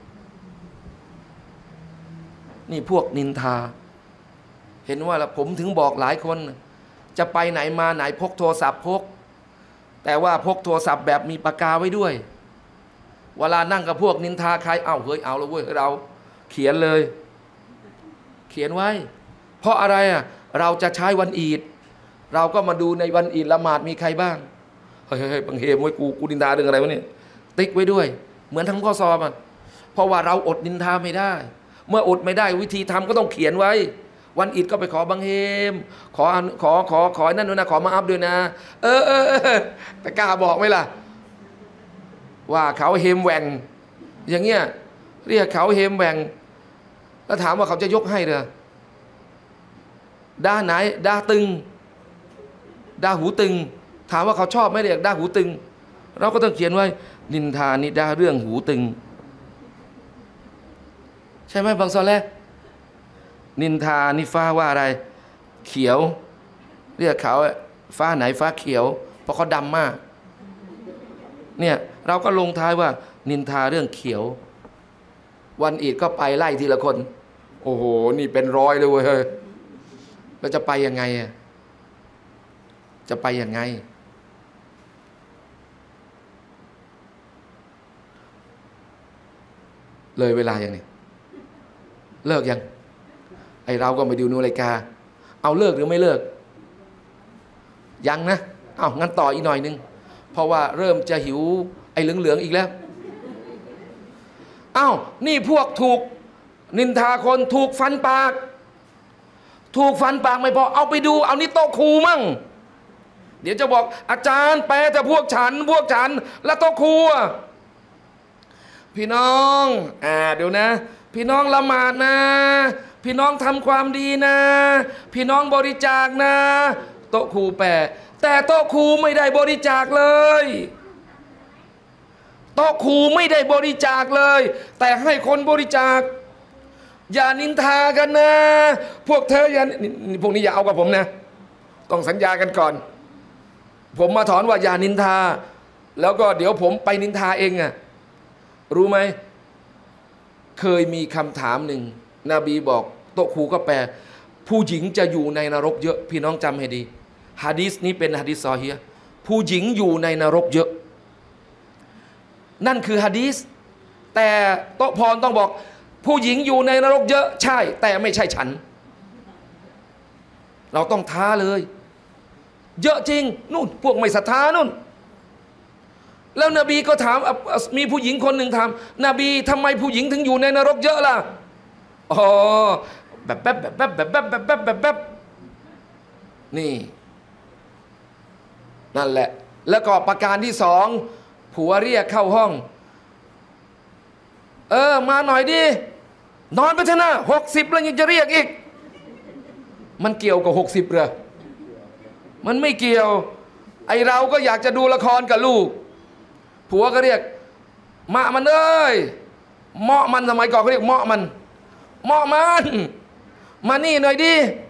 นี่พวกนินทาเห็นว่าแล้วผมถึงบอกหลายคนจะไปไหนมาไหนพกโทรศัพท์พกแต่ว่าพกโทรศัพท์แบบมีปากกาไว้ด้วยเวลานั่งกับพวกนินทาใครเฮ้ยเอาแล้วเว้ยเราเขียนเลยเขียนไว้เพราะอะไรอ่ะเราจะใช้วันอีดเราก็มาดูในวันอีดละหมาดมีใครบ้างเฮ้ยบังเฮมไว้กูนินทาเรื่องอะไรวะเนี่ยติ๊กไว้ด้วยเหมือนทำข้อสอบอ่ะเพราะว่าเราอดนินทาไม่ได้เมื่ออดไม่ได้วิธีทำก็ต้องเขียนไว้วันอีดก็ไปขอบังเฮมขอนั่นด้วยนะขอมาอัพด้วยนะแต่กล้าบอกไหมล่ะว่าเขาเฮมแหว่งอย่างเงี้ยเรียกเขาเฮมแหว่งแล้วถามว่าเขาจะยกให้เหรอด้าไหนด้าตึงด้าหูตึงถามว่าเขาชอบไหมเรียกด้าหูตึงเราก็ต้องเขียนไว้นินทานิดาเรื่องหูตึงใช่ไหมบางซอแลนินทานิฟ้าว่าอะไรเขียวเรียกเขาฟ้าไหนฟ้าเขียวเพราะเขาดำมากเนี่ยเราก็ลงท้ายว่านินทาเรื่องเขียววันอีดก็ไปไล่ทีละคนโอ้โหนี่เป็นร้อยเลยเว้ยเราจะไปยังไงอ่ะจะไปยังไงเลยเวลายังนี่เลิกยังไอเราก็ไปดูนาฬิกาเอาเลิกหรือไม่เลิกยังนะเอางั้นต่ออีกหน่อยนึงเพราะว่าเริ่มจะหิวไอ้เหลืองๆอีกแล้วอ้าวนี่พวกถูกนินทาคนถูกฟันปากไม่พอเอาไปดูเอานี่โต๊ะครูมั่งเดี๋ยวจะบอกอาจารย์แปลแต่พวกฉันแล้วโต๊ะครูพี่น้องเดี๋ยวนะพี่น้องละหมาดนะพี่น้องทำความดีนะพี่น้องบริจาคนะโต๊ะครูแปลแต่โต๊ะครูไม่ได้บริจาคเลยโต๊ะครูไม่ได้บริจาคเลยแต่ให้คนบริจาคอย่านินทากันนะพวกเธอพวกนี้อย่าเอากับผมนะต้องสัญญากันก่อนผมมาถอนว่าอย่านินทาแล้วก็เดี๋ยวผมไปนินทาเองรู้ไหมเคยมีคำถามหนึ่งนบีบอกโต๊ะครูก็แปลผู้หญิงจะอยู่ในนรกเยอะพี่น้องจำให้ดีหะดีษนี้เป็นหะดีษซอฮีฮ์ผู้หญิงอยู่ในนรกเยอะนั่นคือหะดีษแต่โต๊ะพรต้องบอกผู้หญิงอยู่ในนรกเยอะใช่แต่ไม่ใช่ฉันเราต้องท้าเลยเยอะจริงนู่นพวกไม่ศรัทธานู่นแล้วนบีก็ถามมีผู้หญิงคนหนึ่งถามนบีทำไมผู้หญิงถึงอยู่ในนรกเยอะล่ะอ๋อแบบนี่นั่นแหละแล้วก็ประการที่2ผัวเรียกเข้าห้องมาหน่อยดินอนไปเถอะนะ60แล้วยังจะเรียกอีกมันเกี่ยวกับ60เหรอมันไม่เกี่ยวไอเราก็อยากจะดูละครกับลูกผัวก็เรียกมะมันเอ้ยเมาะมันสมัยก่อนเขาเรียกเมาะมันมานี่หน่อยดิ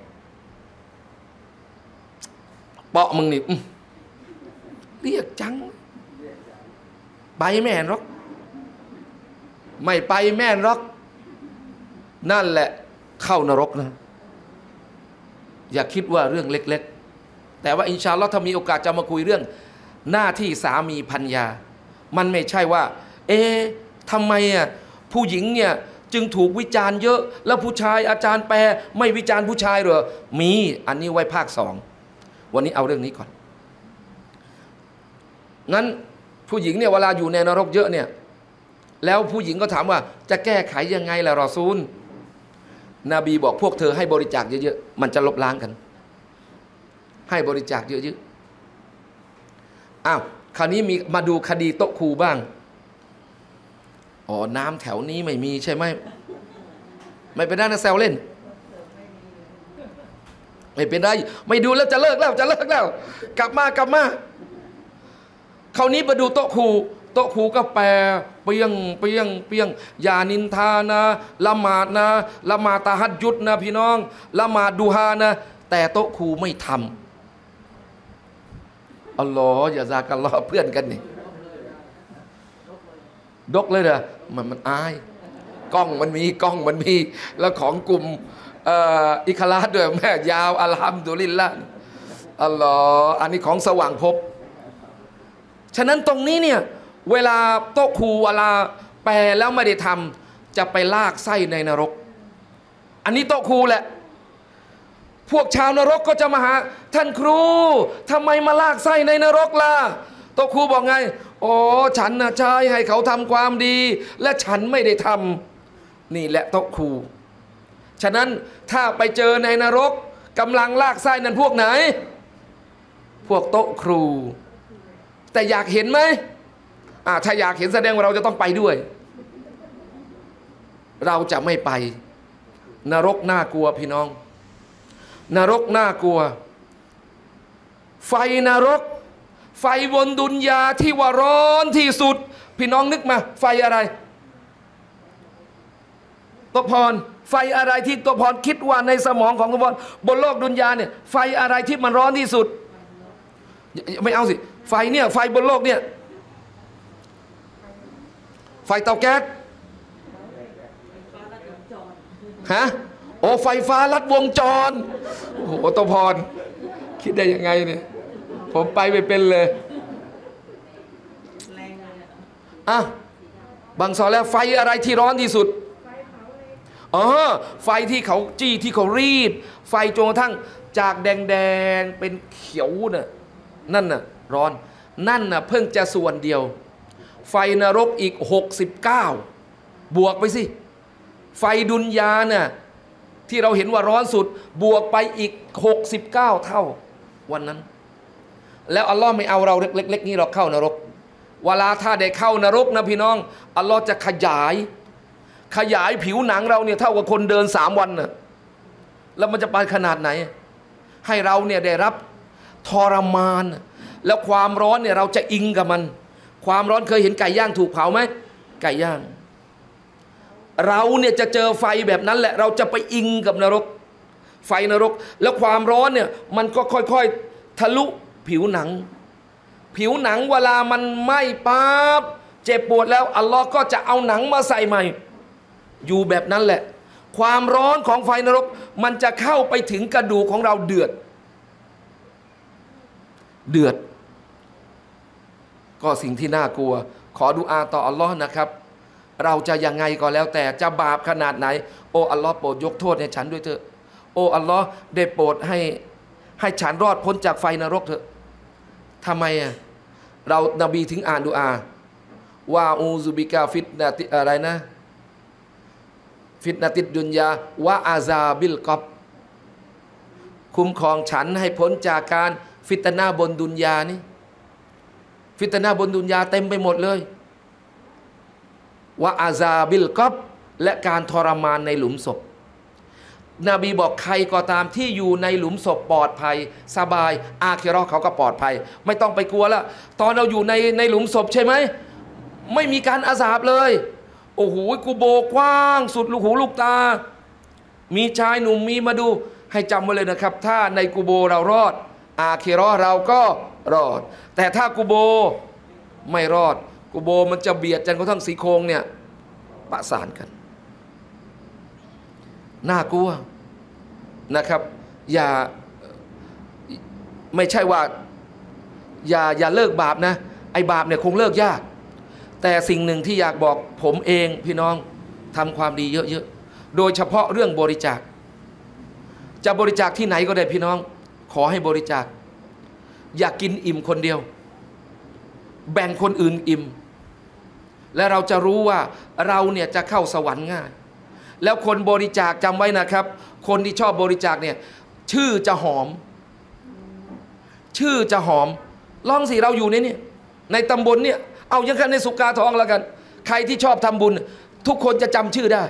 เปาะมึงนี่เรียกจังไปแม่นหรอกไม่ไปแม่นหรอกนั่นแหละเข้านรกนะอย่าคิดว่าเรื่องเล็กๆแต่ว่าอินชาอัลลอฮ์ถ้ามีโอกาสจะมาคุยเรื่องหน้าที่สามีภรรยามันไม่ใช่ว่าทำไมผู้หญิงเนี่ยจึงถูกวิจารณ์เยอะแล้วผู้ชายอาจารย์แปลไม่วิจารณ์ผู้ชายเหรอมีอันนี้ไว้ภาคสองวันนี้เอาเรื่องนี้ก่อนงั้นผู้หญิงเนี่ยเวลาอยู่ในนรกเยอะเนี่ยแล้วผู้หญิงก็ถามว่าจะแก้ไขยังไงล่ะรอซูลนบีบอกพวกเธอให้บริจาคเยอะๆมันจะลบล้างกันให้บริจาคเยอะๆอ้าวคราวนี้มีมาดูคดีโต๊ะครูบ้างอ๋อน้ำแถวนี้ไม่มีใช่ไหมไม่เป็นไรนะแซวเล่นไม่เป็นไรไม่ดูแล้วจะเลิกแล้วกลับมาคราวนี้มาดูโต๊ะครูก็แปลเปียงอย่านินทานะละหมาดนะละหมาดตะฮัดยุดนะพี่น้องละหมาดดูฮานะแต่โต๊ะครูไม่ทำอัลลอฮ์อย่าซากัลลอฮ์เพื่อนกันนี่ดกเลยเด้อมันอายกล้องมันมีแล้วของกลุ่มอิคลาสด้วยแม่ยาวอัลฮัมดุลิลละอัลลอฮ์อันนี้ของสว่างภพฉะนั้นตรงนี้เนี่ยเวลาโต๊ะครูเวลาแปลแล้วไม่ได้ทำจะไปลากไส้ในนรกอันนี้โต๊ะครูแหละพวกชาวนรกก็จะมาหาท่านครูทำไมมาลากไส้ในนรกล่ะโต๊ะครูบอกไงโอ้ฉันนะใช้ให้เขาทำความดีและฉันไม่ได้ทำนี่แหละโต๊ะครูฉะนั้นถ้าไปเจอในนรกกำลังลากไส้นั้นพวกไหนพวกโต๊ะครูแต่อยากเห็นไหมถ้าอยากเห็นแสดงว่าเราจะต้องไปด้วยเราจะไม่ไปนรกน่ากลัวพี่น้องนรกน่ากลัวไฟนรกไฟบนดุนยาที่ว่าร้อนที่สุดพี่น้องนึกมาไฟอะไรตัวพรไฟอะไรที่ตัวพรคิดว่าในสมองของตัวพรบนโลกดุนยาเนี่ยไฟอะไรที่มันร้อนที่สุดไม่เอาสิไฟเนี่ยไฟบนโลกเนี่ยไฟเตาแก๊สฮะโอ้ไฟฟ้าลัดวงจรโอ้โหตัวพรคิดได้ยังไงเนี่ยผมไปไม่เป็นเลยบางซอแล้วไฟอะไรที่ร้อนที่สุดไฟที่เขาจี้ที่เขารีดไฟจนกระทั่งจากแดงเป็นเขียวน่ะนั่นน่ะร้อนนั่นน่ะเพิ่งจะส่วนเดียวไฟนรกอีก69บวกไปสิไฟดุนยาน่ะที่เราเห็นว่าร้อนสุดบวกไปอีก69เท่าวันนั้นแล้วอัลลอฮ์ไม่เอาเราเล็กๆนี้เราเข้านรกเวลาถ้าได้เข้านรกนะพี่น้องอัลลอฮ์จะขยายผิวหนังเราเนี่ยเท่ากับคนเดิน3 วันน่ะแล้วมันจะไปขนาดไหนให้เราเนี่ยได้รับทรมานแล้วความร้อนเนี่ยเราจะอิงกับมันความร้อนเคยเห็นไก่ย่างถูกเผาไหมไก่ย่างเราเนี่ยจะเจอไฟแบบนั้นแหละเราจะไปอิงกับนรกไฟนรกแล้วความร้อนเนี่ยมันก็ค่อยๆทะลุผิวหนังเวลามันไหม้ปั๊บเจ็บปวดแล้วอัลลอฮ์ก็จะเอาหนังมาใส่ใหม่อยู่แบบนั้นแหละความร้อนของไฟนรกมันจะเข้าไปถึงกระดูกของเราเดือดก็สิ่งที่น่ากลัวขอดุอาต่ออัลลอฮ์นะครับเราจะยังไงก็แล้วแต่จะบาปขนาดไหนโอ้อัลลอฮ์โปรดยกโทษให้ฉันด้วยเถอะโอ้อัลลอฮ์ได้โปรดให้ฉันรอดพ้นจากไฟนรกเถอะทำไมเรานบีถึงอ่านดุอาว่าอูซุบิกาฟิตนะติอะไรนะฟิตนะติดดุนยาวะอาซาบิลกอบคุ้มครองฉันให้พ้นจากการฟิตนาบนดุนยานี่ฟิตนาบนดุนยาเต็มไปหมดเลยวะอาซาบิลกอบและการทรมานในหลุมศพนบีบอกใครก็ตามที่อยู่ในหลุมศพปลอดภัยสบายอาคิเราะห์เขาก็ปลอดภัยไม่ต้องไปกลัวแล้วตอนเราอยู่ในหลุมศพใช่ไหมไม่มีการอาซาบเลยโอ้โหกูโบกว้างสุดลูกหูลูกตามีชายหนุ่มมีมาดูให้จำไว้เลยนะครับถ้าในกูโบเรารอดอาคิเราะห์เราก็รอดแต่ถ้ากูโบไม่รอดกูโบมันจะเบียดจนกระทั่งสีโครงเนี่ยประสานกันน่ากลัวนะครับไม่ใช่ว่าอย่าเลิกบาปนะไอ้บาปเนี่ยคงเลิกยากแต่สิ่งหนึ่งที่อยากบอกผมเองพี่น้องทำความดีเยอะๆโดยเฉพาะเรื่องบริจาคจะบริจาคที่ไหนก็ได้พี่น้องขอให้บริจาคอย่ากินอิ่มคนเดียวแบ่งคนอื่นอิ่มและเราจะรู้ว่าเราเนี่ยจะเข้าสวรรค์ง่ายแล้วคนบริจาคจำไว้นะครับคนที่ชอบบริจาคเนี่ยชื่อจะหอมชื่อจะหอมลองสิเราอยู่ในตำบลเนี่ยเอาอย่างกันในสุกาทองแล้วกันใครที่ชอบทำบุญทุกคนจะจำชื่อได้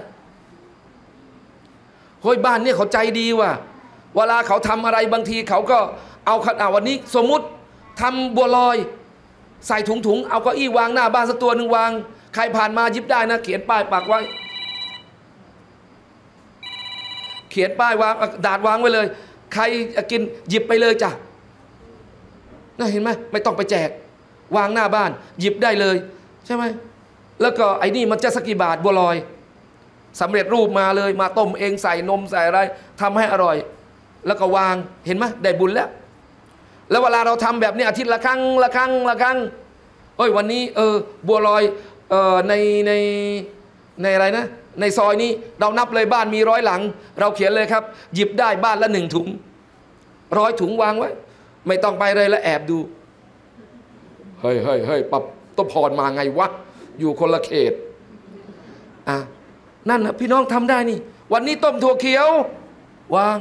เฮ้ยบ้านเนี่ยเขาใจดีว่ะเวลาเขาทำอะไรบางทีเขาก็เอาวันนี้สมมุติทำบัวลอยใส่ถุงเอาเก้าอี้วางหน้าบ้านสักตัวหนึ่งวางใครผ่านมายิบได้นะเขียนป้ายปักไว้เขียนป้ายวางดาดวางไว้เลยใครกินหยิบไปเลยจ้ะน่าเห็นไหมไม่ต้องไปแจกวางหน้าบ้านหยิบได้เลยใช่ไหมแล้วก็ไอ้นี่มันจะสักกี่บาทบัวลอยสำเร็จรูปมาเลยมาต้มเองใส่นมใส่อะไรทำให้อร่อยแล้วก็วางเห็นไหมได้บุญแล้วแล้วเวลาเราทำแบบนี้อาทิตย์ละครั้งเอ้ยวันนี้บัวลอยในอะไรนะในซอยนี้เรานับเลยบ้านมี100 หลังเราเขียนเลยครับหยิบได้บ้านละ1 ถุง100 ถุงวางไว้ไม่ต้องไปเลยแล้วแอบดูเฮ้ยปับต้นพรมาไงวะอยู่คนละเขตนั่นนะพี่น้องทำได้นี่วันนี้ต้มถั่วเขียววาง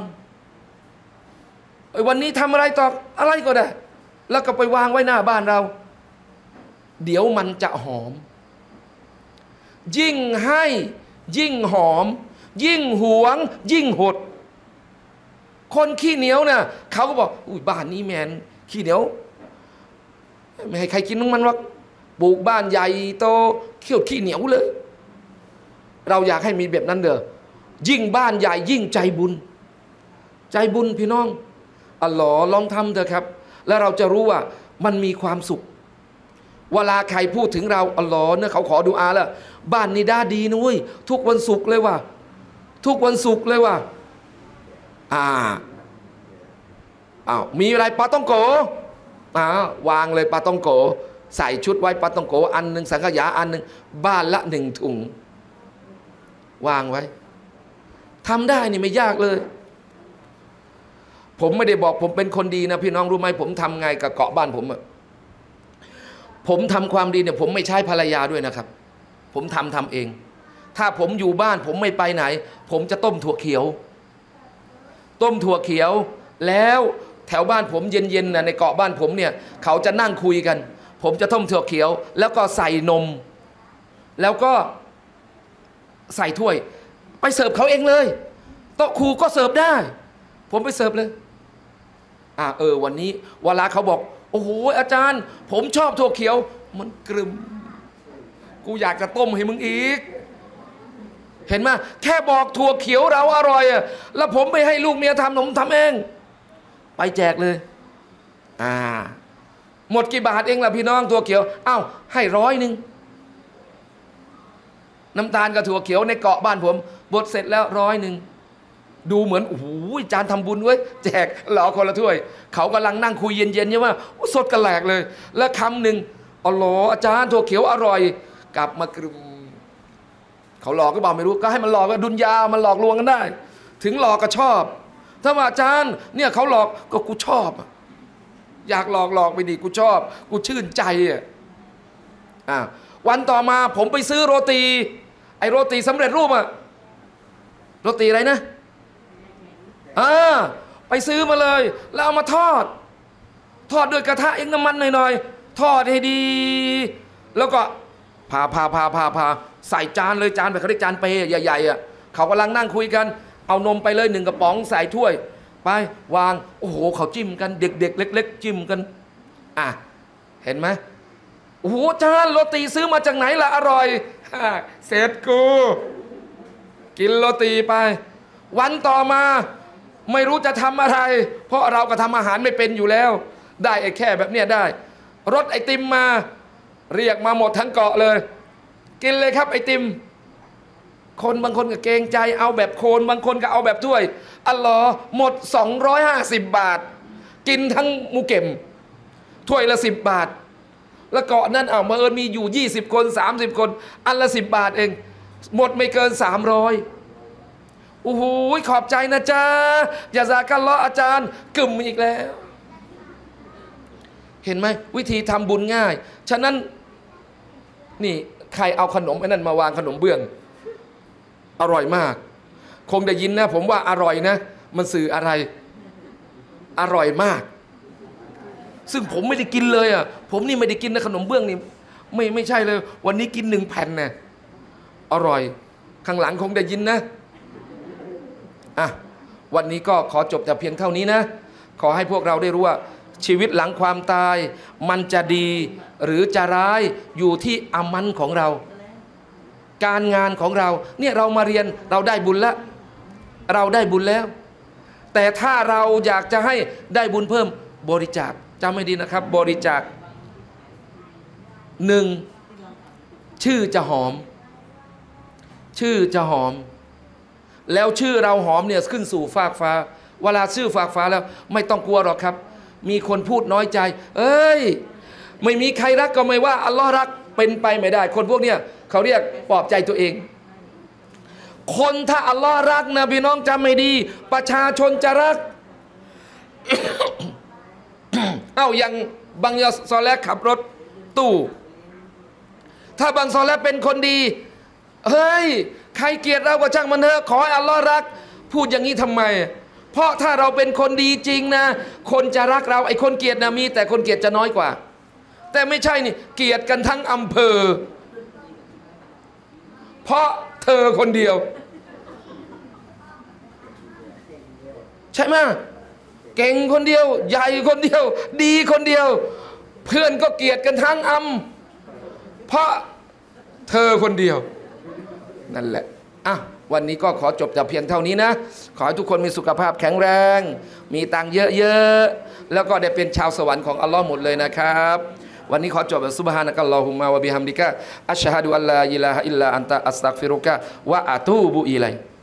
วันนี้ทำอะไรต่ออะไรก็ได้แล้วก็ไปวางไว้หน้าบ้านเราเดี๋ยวมันจะหอมยิ่งให้ยิ่งหอมยิ่งหวงยิ่งหดคนขี้เหนียวเนี่ยเขาก็บอกอุ้ยบ้านนี้แมนขี้เหนียวไม่ให้ใครกินน้ำมันวะปลูกบ้านใหญ่โตเขี้ยวขี้เหนียวเลยเราอยากให้มีแบบนั้นเด้อยิ่งบ้านใหญ่ยิ่งใจบุญพี่น้องอัลลอฮ์ลองทำเถอะครับแล้วเราจะรู้ว่ามันมีความสุขเวลาใครพูดถึงเราอัลลอฮ์เนี่ยเขาขอดุอาแล้วบ้านนี้ด้าดีนุ้ยทุกวันศุกร์เลยว่ะทุกวันศุกร์เลยว่ะมีอะไรปลาต้องโกวางเลยปลาต้องโกใส่ชุดไว้ปลาต้องโกอันหนึ่งสังขยาอันหนึ่งบ้านละ1 ถุงวางไว้ทำได้นี่ไม่ยากเลยผมไม่ได้บอกผมเป็นคนดีนะพี่น้องรู้ไหมผมทำไงกับเกาะบ้านผมทำความดีเนี่ยผมไม่ใช้ภรรยาด้วยนะครับผมทำเองถ้าผมอยู่บ้านผมไม่ไปไหนผมจะต้มถั่วเขียวแล้วแถวบ้านผมเย็นๆนะในเกาะบ้านผมเนี่ยเขาจะนั่งคุยกันผมจะต้มถั่วเขียวแล้วก็ใส่นมแล้วก็ใส่ถ้วยไปเสิร์ฟเขาเองเลยโต๊ะครูก็เสิร์ฟได้ผมไปเสิร์ฟเลยวันนี้เวลาเขาบอกโอ้โหอาจารย์ผมชอบถั่วเขียวมันกรึมกูอยากจะต้มให้มึงอีกเห็นไหมแค่บอกถั่วเขียวเราอร่อยแล้วผมไม่ให้ลูกเมียทำผมทำเองไปแจกเลยหมดกี่บาทเองล่ะพี่น้องถั่วเขียวให้100 น้ำตาลกับถั่วเขียวในเกาะบ้านผมบดเสร็จแล้ว100ดูเหมือนโอ้โหจานทำบุญเว้ยแจกหล่อคนละถ้วยเขากำลังนั่งคุยเย็นๆใช่ไหมสดกระแหลกเลยแล้วคำหนึ่งอ๋ออาจารย์ถั่วเขียวอร่อยกลับมากรึมเขาหลอกก็บอกไม่รู้ก็ให้มันหลอกก็ดุนยามันหลอกลวงกันได้ถึงหลอกก็ชอบถ้าว่าอาจารย์เนี่ยเขาหลอกก็กูชอบอยากหลอกไปดิกูชอบกูชื่นใจวันต่อมาผมไปซื้อโรตีไอโรตีสำเร็จรูปโรตีอะไรนะไปซื้อมาเลยแล้วเอามาทอดด้วยกระทะเองน้ำมันหน่อยๆทอดให้ดีแล้วก็พาใส่จานเลยจานแบบเขาเรียกจานเปย์ใหญ่ๆเขากำลังนั่งคุยกันเอานมไปเลย1 กระป๋องใส่ถ้วยไปวางโอ้โหเขาจิ้มกันเด็กๆเล็กๆจิ้มกันเห็นไหมโอ้โหจานโรตีซื้อมาจากไหนล่ะอร่อยเสร็จกูกินโรตีไปวันต่อมาไม่รู้จะทำอะไรเพราะเราก็ทำอาหารไม่เป็นอยู่แล้วได้ไอ้แค่แบบเนี้ยได้รถไอติมมาเรียกมาหมดทั้งเกาะเลยกินเลยครับไอติมคนบางคนก็เกรงใจเอาแบบโคนบางคนก็เอาแบบถ้วยอัลลอฮ์หมด250 บาทกินทั้งมูเก็มถ้วยละ10 บาทแล้วเกาะนั้นมามีอยู่20 คน30 คนอันละ10 บาทเองหมดไม่เกิน300โอ้โหขอบใจนะจ๊ะอย่าซากัลเลาะห์อาจารย์กึ่มอีกแล้วเห็นไหมวิธีทำบุญง่ายฉะนั้นนี่ใครเอาขนมไอ้นั่นมาวางขนมเบื้องอร่อยมากคงได้ยินนะผมว่าอร่อยนะมันสื่ออะไรอร่อยมากซึ่งผมไม่ได้กินเลยอ่ะผมนี่ไม่ได้กินนะขนมเบื้องนี่ไม่ใช่เลยวันนี้กิน1 แผ่นนะอร่อยข้างหลังคงได้ยินนะอ่ะวันนี้ก็ขอจบแต่เพียงเท่านี้นะขอให้พวกเราได้รู้ว่าชีวิตหลังความตายมันจะดีหรือจะร้ายอยู่ที่อามันของเราการงานของเราเนี่ยเรามาเรียนเราได้บุญแล้วเราได้บุญแล้วแต่ถ้าเราอยากจะให้ได้บุญเพิ่มบริจาคจำไม่ดีนะครับบริจาค1ชื่อจะหอมชื่อจะหอมแล้วชื่อเราหอมเนี่ยขึ้นสู่ฟากฟ้าเวลาชื่อฟากฟ้าแล้วไม่ต้องกลัวหรอกครับมีคนพูดน้อยใจเอ้ยไม่มีใครรักก็ไม่ว่าอัลลอฮ์รักเป็นไปไม่ได้คนพวกเนี้ยเขาเรียกปลอบใจตัวเองคนถ้าอัลลอฮ์รักนะพี่น้องจำไม่ดีประชาชนจะรัก เอ้าอย่างบังยาซอแลขับรถตู้ถ้าบังซอแลเป็นคนดีเฮ้ยใครเกลียดเราก็ช่างมันเถอะขอให้อัลลอฮ์รักพูดอย่างนี้ทำไมเพราะถ้าเราเป็นคนดีจริงนะคนจะรักเราไอ้คนเกลียดนะมีแต่คนเกลียดจะน้อยกว่าแต่ไม่ใช่นี่เกลียดกันทั้งอำเภอเพราะเธอคนเดียวใช่ไหมเก่งคนเดียวใหญ่คนเดียวดีคนเดียวเพื่อนก็เกลียดกันทั้งเพราะเธอคนเดียวนั่นแหละอ่ะวันนี้ก็ขอจบแต่เพียงเท่านี้นะขอให้ทุกคนมีสุขภาพแข็งแรงมีตังค์เยอะๆแล้วก็ได้เป็นชาวสวรรค์ของอัลลอฮ์หมดเลยนะครับวันนี้ขอจบแบบซุบฮานะกัลลอฮุมมะวะบิฮัมดิกะอัชฮะดุอัลลาอิลาฮะอิลลาอันตะอัสตัฆฟิรุกะวะอะตูบุอิลัย